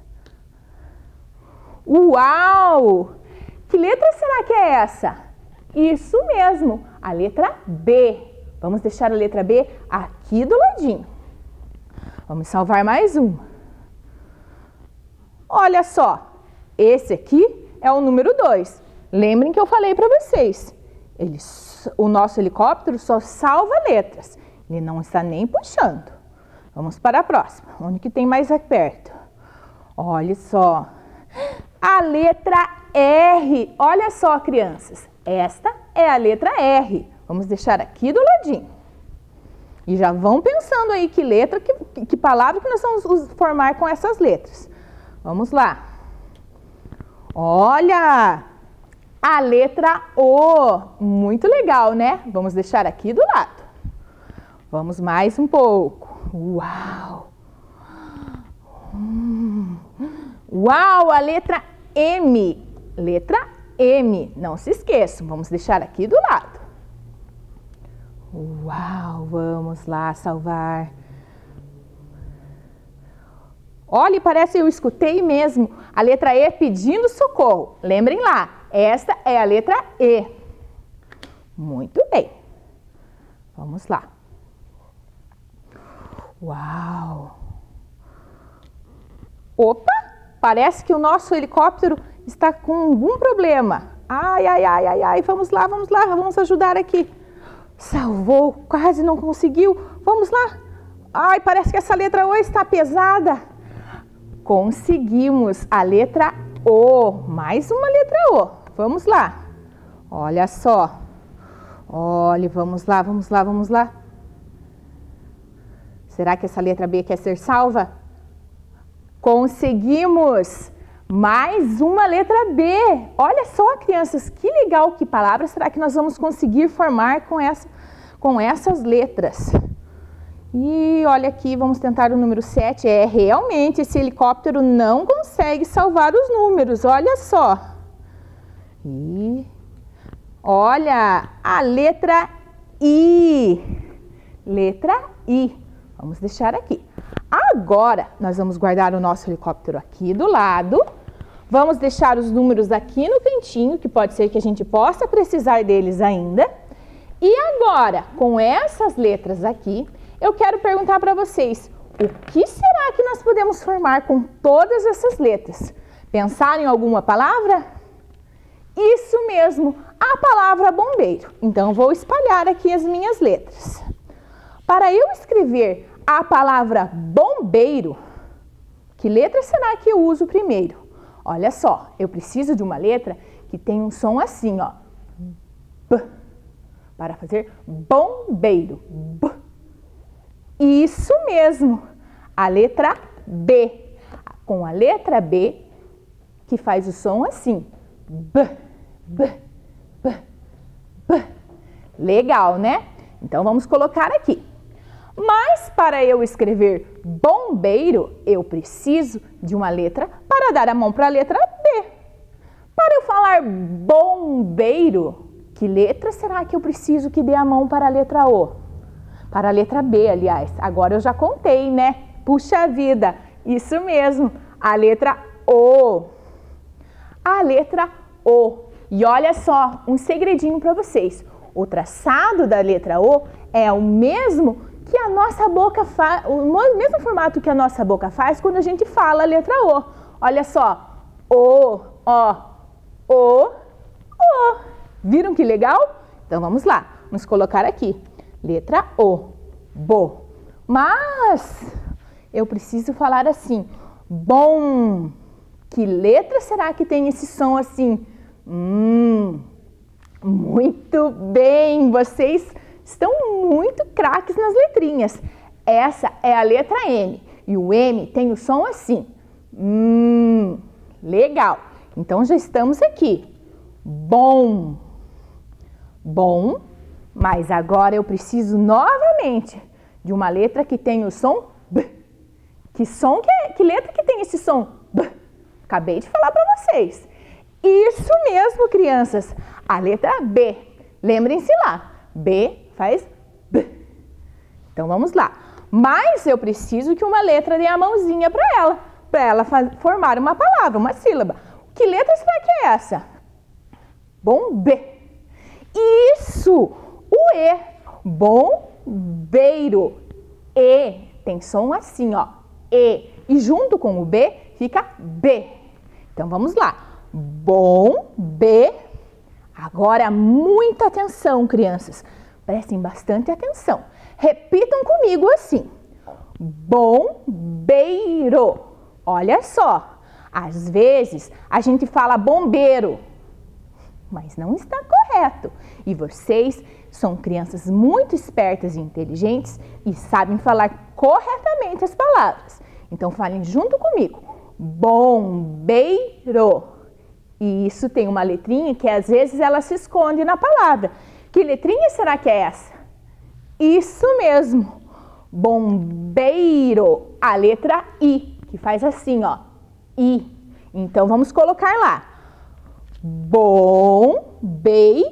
Uau! Que letra será que é essa? Isso mesmo, a letra B. Vamos deixar a letra B aqui do ladinho. Vamos salvar mais um. Olha só, esse aqui é o número dois. Lembrem que eu falei para vocês. Ele, o nosso helicóptero só salva letras. Ele não está nem puxando. Vamos para a próxima. Onde que tem mais aqui perto? Olha só. A letra R. Olha só, crianças. Esta é a letra R. Vamos deixar aqui do ladinho. E já vão pensando aí que letra, que, que palavra que nós vamos formar com essas letras. Vamos lá. Olha! A letra O. Muito legal, né? Vamos deixar aqui do lado. Vamos mais um pouco. Uau! Hum. Uau! A letra M. Letra M. Não se esqueçam. Vamos deixar aqui do lado. Uau! Vamos lá salvar. Olha, parece que eu escutei mesmo a letra E pedindo socorro. Lembrem lá, esta é a letra E. Muito bem. Vamos lá. Uau! Opa! Parece que o nosso helicóptero está com algum problema. Ai, ai, ai, ai, ai. Vamos lá, vamos lá, vamos ajudar aqui. Salvou, quase não conseguiu. Vamos lá. Ai, parece que essa letra O está pesada. Conseguimos a letra O. Mais uma letra O. Vamos lá. Olha só. Olha, vamos lá, vamos lá, vamos lá. Será que essa letra B quer ser salva? Conseguimos! Mais uma letra B. Olha só, crianças, que legal. Que palavra será que nós vamos conseguir formar com, essa, com essas letras? E olha aqui, vamos tentar o número sete. É, realmente, esse helicóptero não consegue salvar os números. Olha só. E Olha, a letra I. Letra I. Vamos deixar aqui. Agora, nós vamos guardar o nosso helicóptero aqui do lado. Vamos deixar os números aqui no cantinho, que pode ser que a gente possa precisar deles ainda. E agora, com essas letras aqui, eu quero perguntar para vocês, o que será que nós podemos formar com todas essas letras? Pensaram em alguma palavra? Isso mesmo, a palavra bombeiro. Então, vou espalhar aqui as minhas letras. Para eu escrever a palavra bombeiro, que letra será que eu uso primeiro? Olha só, eu preciso de uma letra que tenha um som assim, ó. B, para fazer bombeiro. B. Isso mesmo, a letra B. Com a letra B, que faz o som assim. B, B, B, B. Legal, né? Então, vamos colocar aqui. Mas, para eu escrever bombeiro, eu preciso de uma letra para dar a mão para a letra B. Para eu falar bombeiro, que letra será que eu preciso que dê a mão para a letra O? Para a letra B, aliás. Agora eu já contei, né? Puxa vida, isso mesmo, a letra O. A letra O. E olha só, um segredinho para vocês. O traçado da letra O é o mesmo que a nossa boca faz, o mesmo formato que a nossa boca faz quando a gente fala a letra O. Olha só, O, ó, O, O. Viram que legal? Então vamos lá, vamos colocar aqui, letra O, bo. Mas eu preciso falar assim, bom. Que letra será que tem esse som assim? Hum, muito bem, vocês estão muito craques nas letrinhas. Essa é a letra M e o M tem o som assim. Hum, legal. Então já estamos aqui. Bom. Bom, mas agora eu preciso novamente de uma letra que tem o som B. Que som que é? Que letra que tem esse som B? Acabei de falar para vocês. Isso mesmo, crianças. A letra B. Lembrem-se lá. B faz B. Então, vamos lá. Mas eu preciso que uma letra dê a mãozinha para ela. Para ela formar uma palavra, uma sílaba. Que letra será que é essa? Bom, B. Isso! O E. Bombeiro. E. Tem som assim, ó. E. E junto com o B fica B. Então, vamos lá. Bom, B. Agora, muita atenção, crianças. Prestem bastante atenção. Repitam comigo assim. Bombeiro. Olha só. Às vezes, a gente fala bombeiro, mas não está correto. E vocês são crianças muito espertas e inteligentes e sabem falar corretamente as palavras. Então, falem junto comigo. Bombeiro. E isso tem uma letrinha que às vezes ela se esconde na palavra. Que letrinha será que é essa? Isso mesmo. Bombeiro. A letra I, que faz assim, ó. I. Então, vamos colocar lá. Bombeiro.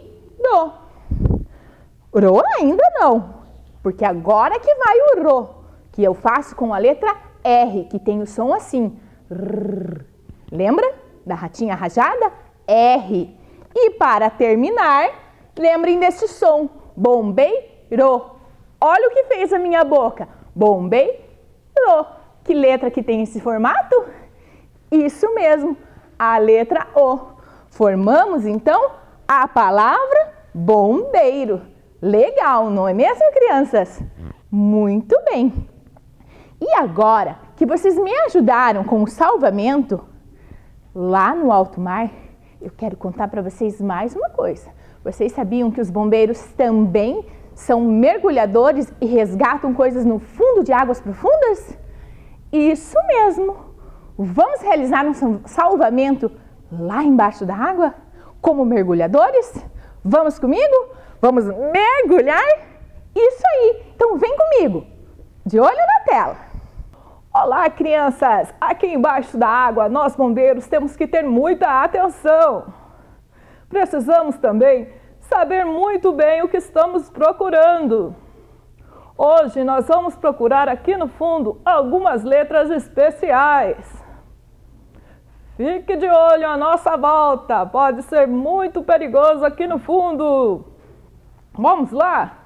Ro ainda não. Porque agora que vai o ro. Que eu faço com a letra R, que tem o som assim. Rrr. Lembra da ratinha rajada? R. E para terminar, lembrem desse som. Bombeiro. Olha o que fez a minha boca. Bombeiro. Que letra que tem esse formato? Isso mesmo, a letra O. Formamos, então, a palavra bombeiro. Legal, não é mesmo, crianças? Muito bem. E agora que vocês me ajudaram com o salvamento lá no alto mar, eu quero contar para vocês mais uma coisa. Vocês sabiam que os bombeiros também são mergulhadores e resgatam coisas no fundo de águas profundas? Isso mesmo! Vamos realizar um salvamento lá embaixo da água como mergulhadores? Vamos comigo? Vamos mergulhar? Isso aí! Então vem comigo! De olho na tela! Olá, crianças! Aqui embaixo da água, nós bombeiros temos que ter muita atenção. Precisamos também saber muito bem o que estamos procurando. Hoje nós vamos procurar aqui no fundo algumas letras especiais. Fique de olho à nossa volta, pode ser muito perigoso aqui no fundo. Vamos lá?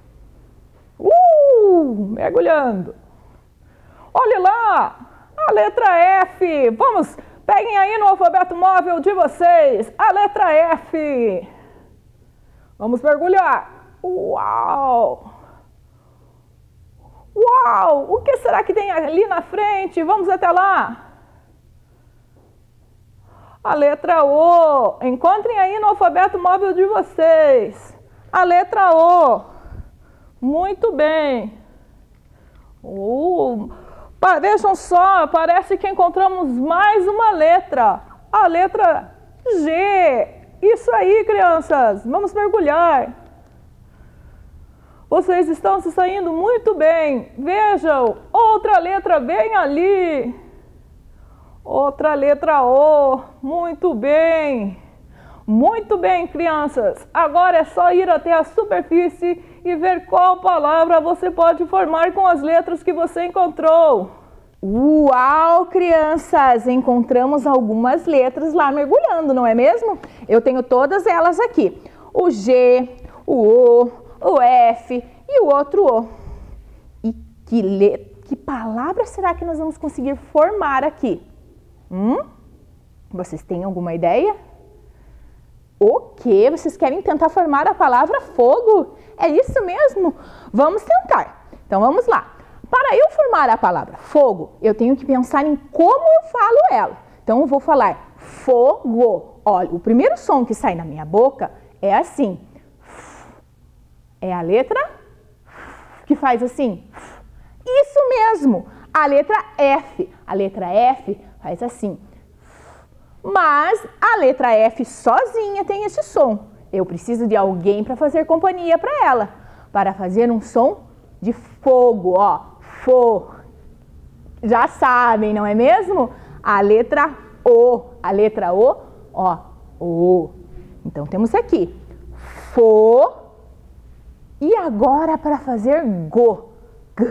Uh, mergulhando. Olhe lá, a letra F. Vamos, peguem aí no alfabeto móvel de vocês, a letra F. Vamos mergulhar. Uau! Uau! O que será que tem ali na frente? Vamos até lá. A letra O. Encontrem aí no alfabeto móvel de vocês. A letra O. Muito bem. Uh, vejam só, parece que encontramos mais uma letra. A letra G. Isso aí, crianças. Vamos mergulhar. Vocês estão se saindo muito bem. Vejam, outra letra bem ali. Outra letra O. Muito bem. Muito bem, crianças. Agora é só ir até a superfície e ver qual palavra você pode formar com as letras que você encontrou. Uau, crianças! Encontramos algumas letras lá mergulhando, não é mesmo? Eu tenho todas elas aqui. O G, o O, o F e o outro O. E que, le... que palavra será que nós vamos conseguir formar aqui? Hum? Vocês têm alguma ideia? O quê? Vocês querem tentar formar a palavra fogo? É isso mesmo? Vamos tentar. Então vamos lá. Para eu formar a palavra fogo, eu tenho que pensar em como eu falo ela. Então eu vou falar fogo. Olha, o primeiro som que sai na minha boca é assim. É a letra que faz assim. Isso mesmo, a letra F. A letra F faz assim. Mas a letra F sozinha tem esse som. Eu preciso de alguém para fazer companhia para ela. Para fazer um som de fogo, ó. Fo. Já sabem, não é mesmo? A letra O. A letra O, ó. O. Então temos aqui. Fo. E agora para fazer go. G.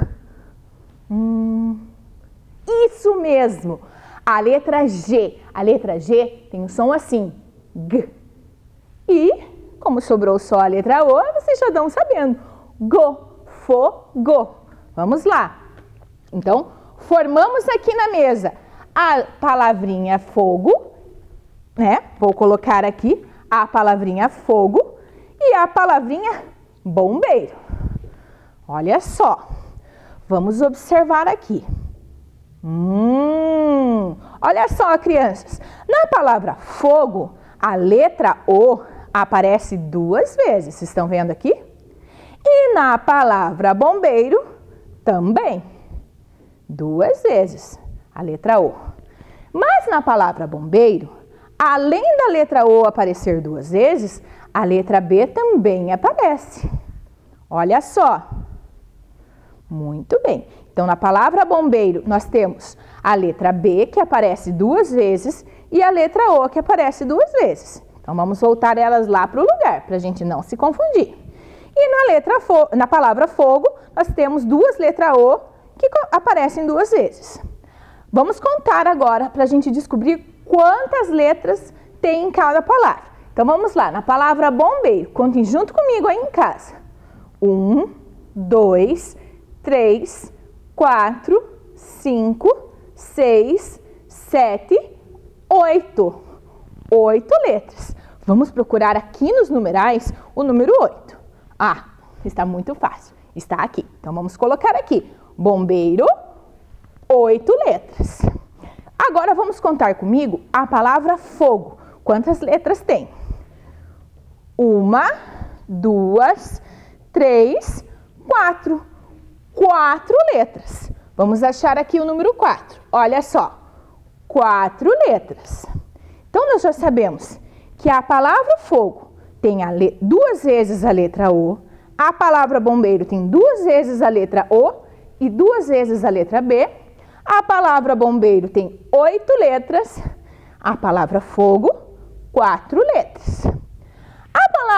Hum. Isso mesmo. A letra G. A letra G tem um som assim. G. E, como sobrou só a letra O, vocês já estão sabendo. Go. Fo. Go. Vamos lá. Então, formamos aqui na mesa a palavrinha fogo, né? Vou colocar aqui a palavrinha fogo e a palavrinha bombeiro. Olha só. Vamos observar aqui. Hum, olha só, crianças. Na palavra fogo, a letra O aparece duas vezes. Vocês estão vendo aqui? E na palavra bombeiro, também. Duas vezes a letra O. Mas na palavra bombeiro, além da letra O aparecer duas vezes, a letra B também aparece. Olha só. Muito bem. Então, na palavra bombeiro, nós temos a letra B, que aparece duas vezes, e a letra O, que aparece duas vezes. Então, vamos voltar elas lá para o lugar, para a gente não se confundir. E na, letra fo na palavra fogo, nós temos duas letras O, que aparecem duas vezes. Vamos contar agora, para a gente descobrir quantas letras tem em cada palavra. Então, vamos lá. Na palavra bombeiro, contem junto comigo aí em casa. Um, dois, três, quatro, cinco, seis, sete, oito. Oito letras. Vamos procurar aqui nos numerais o número oito. Ah, está muito fácil. Está aqui. Então, vamos colocar aqui. Bombeiro, oito letras. Agora, vamos contar comigo a palavra fogo. Quantas letras tem? Uma, duas, três, quatro. Quatro letras. Vamos achar aqui o número quatro. Olha só. Quatro letras. Então, nós já sabemos que a palavra fogo tem a duas vezes a letra O, a palavra bombeiro tem duas vezes a letra O e duas vezes a letra B, a palavra bombeiro tem oito letras, a palavra fogo, quatro letras. A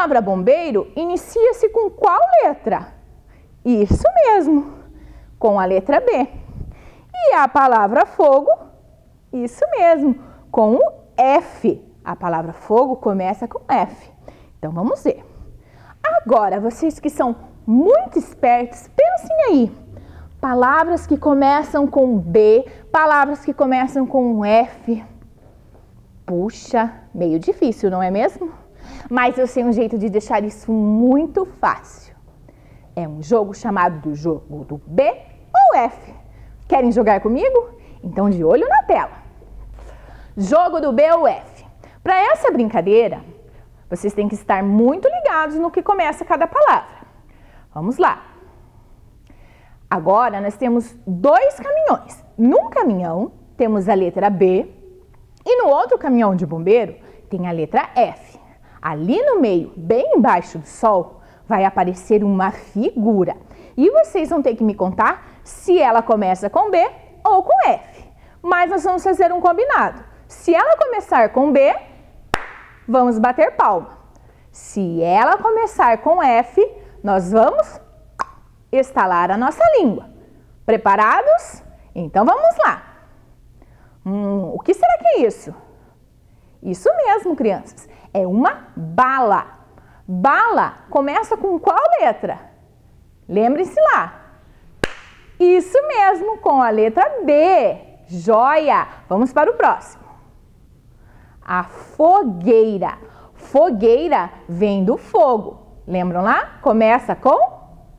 palavra bombeiro inicia-se com qual letra? Isso mesmo, com a letra B. E a palavra fogo, isso mesmo, com o F. A palavra fogo começa com F. Então vamos ver. Agora, vocês que são muito espertos, pensem aí. Palavras que começam com B, palavras que começam com F. Puxa, meio difícil, não é mesmo? Mas eu sei um jeito de deixar isso muito fácil. É um jogo chamado do jogo do B ou F. Querem jogar comigo? Então de olho na tela. Jogo do B ou F. Para essa brincadeira, vocês têm que estar muito ligados no que começa cada palavra. Vamos lá. Agora nós temos dois caminhões. Num caminhão temos a letra B e no outro caminhão de bombeiro tem a letra F. Ali no meio, bem embaixo do sol, vai aparecer uma figura. E vocês vão ter que me contar se ela começa com B ou com F. Mas nós vamos fazer um combinado. Se ela começar com B, vamos bater palma. Se ela começar com F, nós vamos estalar a nossa língua. Preparados? Então vamos lá. Hum, o que será que é isso? Isso mesmo, crianças. É uma bala. Bala começa com qual letra? Lembrem-se lá. Isso mesmo, com a letra B. Joia! Vamos para o próximo. A fogueira. Fogueira vem do fogo. Lembram lá? Começa com...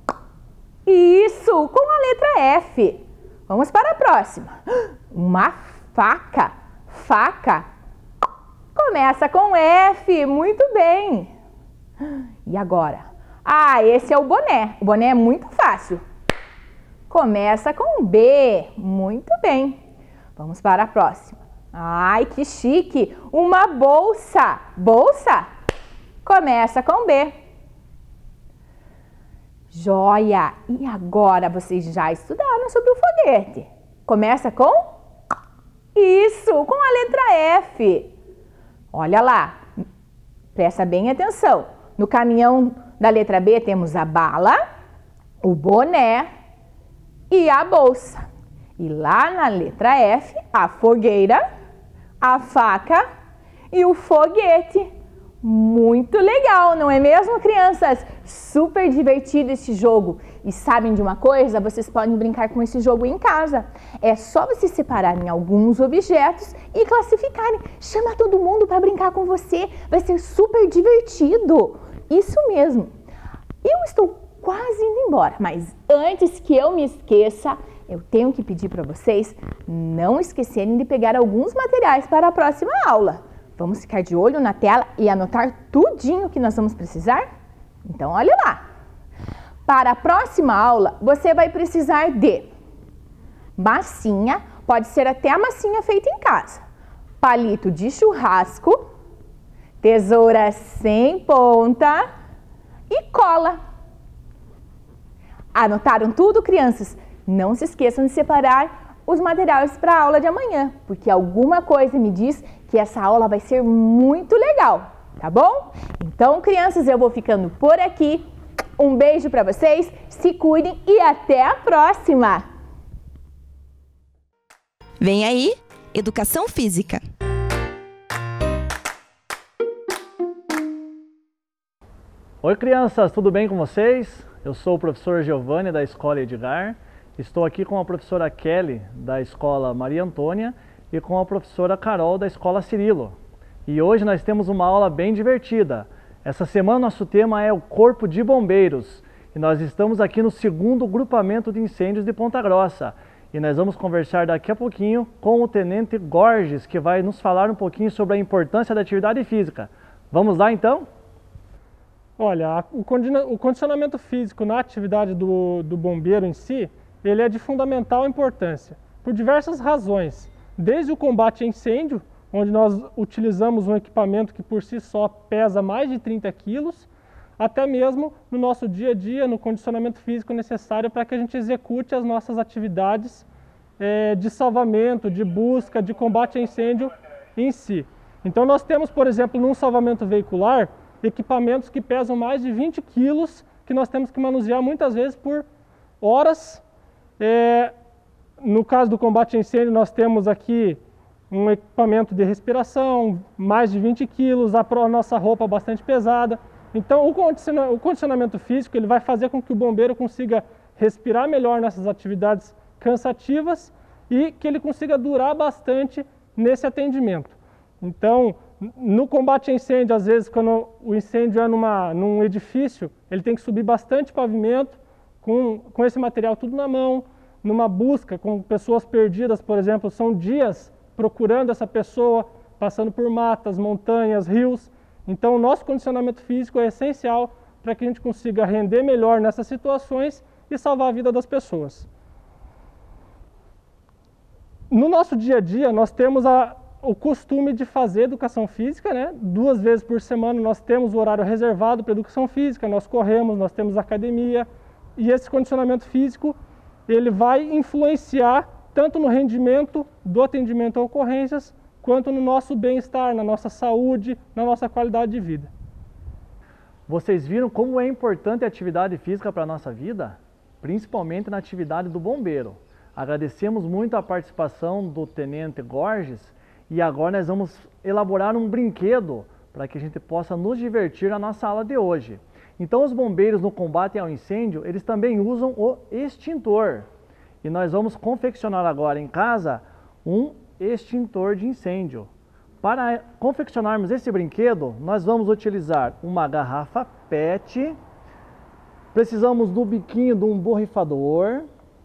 Isso, com a letra F. Vamos para a próxima. Uma faca. Faca. Começa com F. Muito bem. E agora? Ah, esse é o boné. O boné é muito fácil. Começa com B. Muito bem. Vamos para a próxima. Ai, que chique. Uma bolsa. Bolsa. Começa com B. Joia! E agora vocês já estudaram sobre o foguete. Começa com... Isso, com a letra F. Olha lá, presta bem atenção. No caminhão da letra B temos a bala, o boné e a bolsa. E lá na letra F, a fogueira, a faca e o foguete. Muito legal, não é mesmo, crianças? Super divertido esse jogo. E sabem de uma coisa? Vocês podem brincar com esse jogo em casa. É só vocês separarem alguns objetos e classificarem. Chama todo mundo para brincar com você. Vai ser super divertido. Isso mesmo. Eu estou quase indo embora, mas antes que eu me esqueça, eu tenho que pedir para vocês não esquecerem de pegar alguns materiais para a próxima aula. Vamos ficar de olho na tela e anotar tudinho que nós vamos precisar? Então, olha lá. Para a próxima aula, você vai precisar de massinha, pode ser até a massinha feita em casa, palito de churrasco, tesoura sem ponta e cola. Anotaram tudo, crianças? Não se esqueçam de separar os materiais para a aula de amanhã, porque alguma coisa me diz que essa aula vai ser muito legal, tá bom? Então, crianças, eu vou ficando por aqui. Um beijo para vocês, se cuidem e até a próxima! Vem aí, Educação Física. Oi, crianças, tudo bem com vocês? Eu sou o professor Giovanni da Escola Edgar. Estou aqui com a professora Kelly, da Escola Maria Antônia, e com a professora Carol, da Escola Cirilo. E hoje nós temos uma aula bem divertida. Essa semana nosso tema é o Corpo de Bombeiros. E nós estamos aqui no segundo grupamento de incêndios de Ponta Grossa. E nós vamos conversar daqui a pouquinho com o Tenente Gorges, que vai nos falar um pouquinho sobre a importância da atividade física. Vamos lá então? Olha, o condicionamento físico na atividade do, do bombeiro em si, ele é de fundamental importância, por diversas razões. Desde o combate a incêndio, onde nós utilizamos um equipamento que por si só pesa mais de trinta quilos, até mesmo no nosso dia a dia, no condicionamento físico necessário para que a gente execute as nossas atividades é, de salvamento, de busca, de combate a incêndio em si. Então nós temos, por exemplo, num salvamento veicular, equipamentos que pesam mais de vinte quilos, que nós temos que manusear muitas vezes por horas. É, no caso do combate a incêndio, nós temos aqui um equipamento de respiração, mais de vinte quilos, a nossa roupa bastante pesada. Então, o condicionamento físico ele vai fazer com que o bombeiro consiga respirar melhor nessas atividades cansativas e que ele consiga durar bastante nesse atendimento. Então, no combate a incêndio, às vezes, quando o incêndio é numa, num edifício, ele tem que subir bastante pavimento, com, com esse material tudo na mão, numa busca com pessoas perdidas, por exemplo, são dias procurando essa pessoa, passando por matas, montanhas, rios. Então, o nosso condicionamento físico é essencial para que a gente consiga render melhor nessas situações e salvar a vida das pessoas. No nosso dia a dia, nós temos a, o costume de fazer educação física, né? Duas vezes por semana nós temos o horário reservado para educação física, nós corremos, nós temos academia, e esse condicionamento físico ele vai influenciar tanto no rendimento do atendimento a ocorrências, quanto no nosso bem-estar, na nossa saúde, na nossa qualidade de vida. Vocês viram como é importante a atividade física para a nossa vida? Principalmente na atividade do bombeiro. Agradecemos muito a participação do Tenente Gorges e agora nós vamos elaborar um brinquedo para que a gente possa nos divertir na nossa aula de hoje. Então, os bombeiros no combate ao incêndio, eles também usam o extintor. E nós vamos confeccionar agora em casa um extintor de incêndio. Para confeccionarmos esse brinquedo, nós vamos utilizar uma garrafa P E T, precisamos do biquinho de um borrifador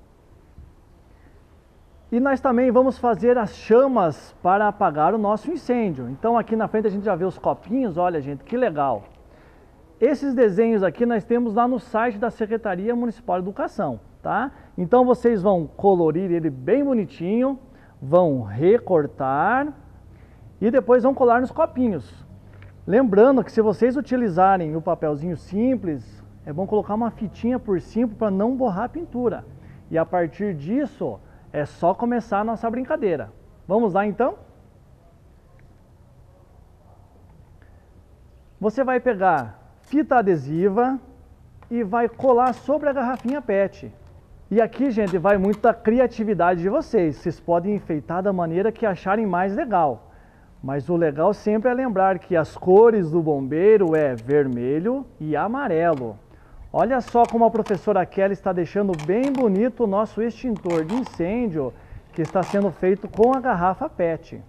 e nós também vamos fazer as chamas para apagar o nosso incêndio. Então aqui na frente a gente já vê os copinhos, olha gente, que legal. Esses desenhos aqui nós temos lá no site da Secretaria Municipal de Educação, tá? Então vocês vão colorir ele bem bonitinho, vão recortar e depois vão colar nos copinhos. Lembrando que se vocês utilizarem o papelzinho simples, é bom colocar uma fitinha por cima para não borrar a pintura. E a partir disso, é só começar a nossa brincadeira. Vamos lá então? Você vai pegar fita adesiva e vai colar sobre a garrafinha P E T. E aqui, gente, vai muita criatividade de vocês. Vocês podem enfeitar da maneira que acharem mais legal. Mas o legal sempre é lembrar que as cores do bombeiro é vermelho e amarelo. Olha só como a professora Kelly está deixando bem bonito o nosso extintor de incêndio, que está sendo feito com a garrafa P E T.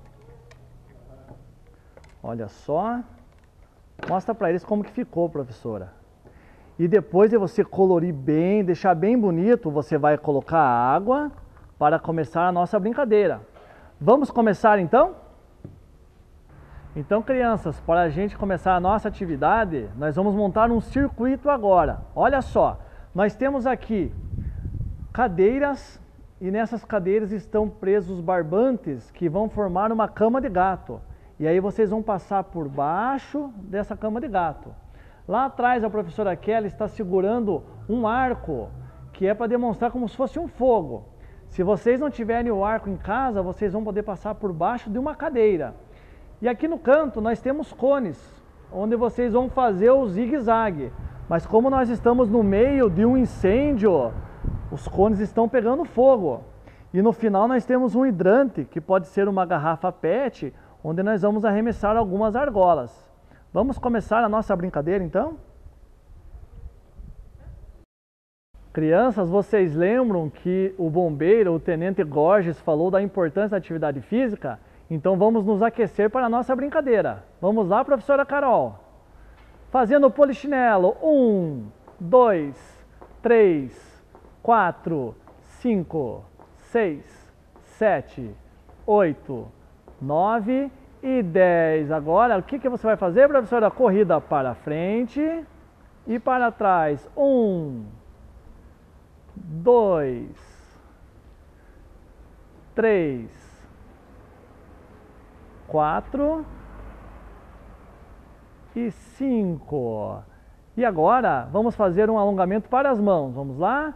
Olha só. Mostra para eles como que ficou, professora. E depois de você colorir bem, deixar bem bonito, você vai colocar água para começar a nossa brincadeira. Vamos começar então? Então, crianças, para a gente começar a nossa atividade, nós vamos montar um circuito agora. Olha só, nós temos aqui cadeiras e nessas cadeiras estão presos barbantes que vão formar uma cama de gato. E aí vocês vão passar por baixo dessa cama de gato. Lá atrás a professora Kelly está segurando um arco, que é para demonstrar como se fosse um fogo. Se vocês não tiverem o arco em casa, vocês vão poder passar por baixo de uma cadeira. E aqui no canto nós temos cones, onde vocês vão fazer o zigue-zague. Mas como nós estamos no meio de um incêndio, os cones estão pegando fogo. E no final nós temos um hidrante, que pode ser uma garrafa P E T, onde nós vamos arremessar algumas argolas. Vamos começar a nossa brincadeira então? Crianças, vocês lembram que o bombeiro, o Tenente Gorges, falou da importância da atividade física? Então vamos nos aquecer para a nossa brincadeira. Vamos lá, professora Carol? Fazendo o polichinelo. Um, dois, três, quatro, cinco, seis, sete, oito, nove e dez. Agora, o que, que você vai fazer, professora? Corrida para frente e para trás. Um, dois, três, quatro e cinco. E agora, vamos fazer um alongamento para as mãos. Vamos lá?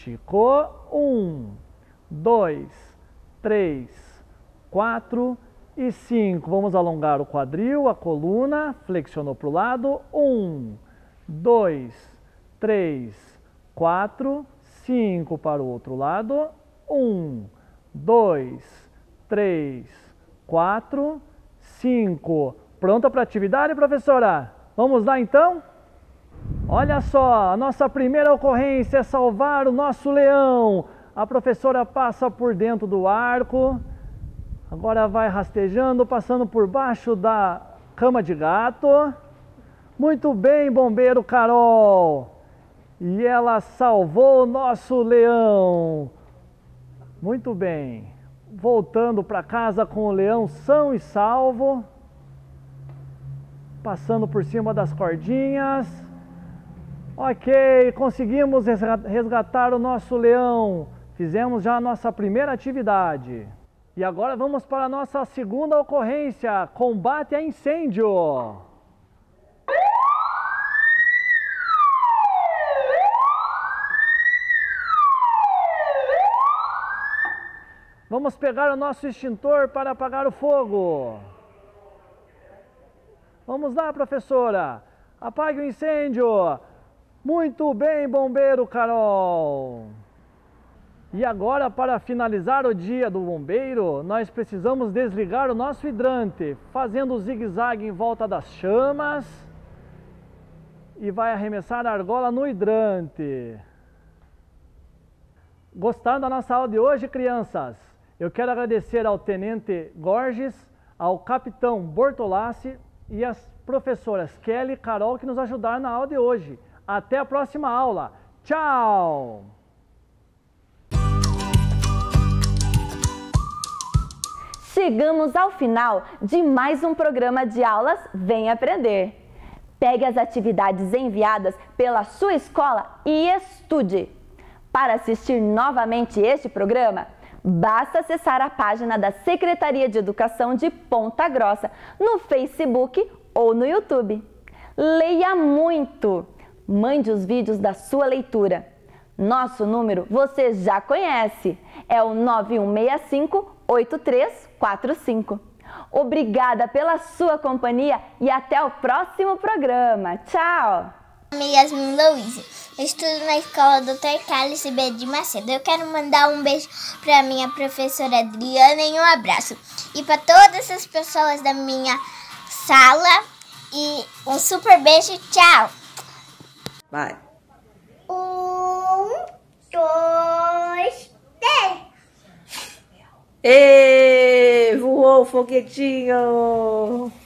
Esticou. Um, dois, três, quatro, e cinco. Vamos alongar o quadril, a coluna, flexionou para o lado. um, dois, três, quatro, cinco para o outro lado. um, dois, três, quatro, cinco. Pronta para a atividade, professora? Vamos lá então? Olha só, a nossa primeira ocorrência é salvar o nosso leão. A professora passa por dentro do arco, agora vai rastejando, passando por baixo da cama de gato. Muito bem, bombeiro Carol. E ela salvou o nosso leão. Muito bem. Voltando para casa com o leão são e salvo. Passando por cima das cordinhas. Ok, conseguimos resgatar o nosso leão. Fizemos já a nossa primeira atividade. E agora vamos para a nossa segunda ocorrência, combate a incêndio. Vamos pegar o nosso extintor para apagar o fogo. Vamos lá, professora. Apague o incêndio. Muito bem, bombeiro Carol. E agora, para finalizar o dia do bombeiro, nós precisamos desligar o nosso hidrante, fazendo o zigue-zague em volta das chamas. E vai arremessar a argola no hidrante. Gostaram da nossa aula de hoje, crianças? Eu quero agradecer ao Tenente Gorges, ao Capitão Bortolassi e às professoras Kelly e Carol que nos ajudaram na aula de hoje. Até a próxima aula. Tchau! Chegamos ao final de mais um programa de aulas Vem Aprender. Pegue as atividades enviadas pela sua escola e estude. Para assistir novamente este programa, basta acessar a página da Secretaria de Educação de Ponta Grossa no Facebook ou no YouTube. Leia muito! Mande os vídeos da sua leitura. Nosso número você já conhece, é o nove um seis cinco, oito três quatro cinco. Obrigada pela sua companhia e até o próximo programa. Tchau! Meu nome é Yasmin Louise, eu estudo na escola doutor Carlos B. de Macedo. Eu quero mandar um beijo para minha professora Adriana e um abraço. E para todas as pessoas da minha sala, e um super beijo, tchau! Vai! Um, dois, três! Ê, voou o foguetinho!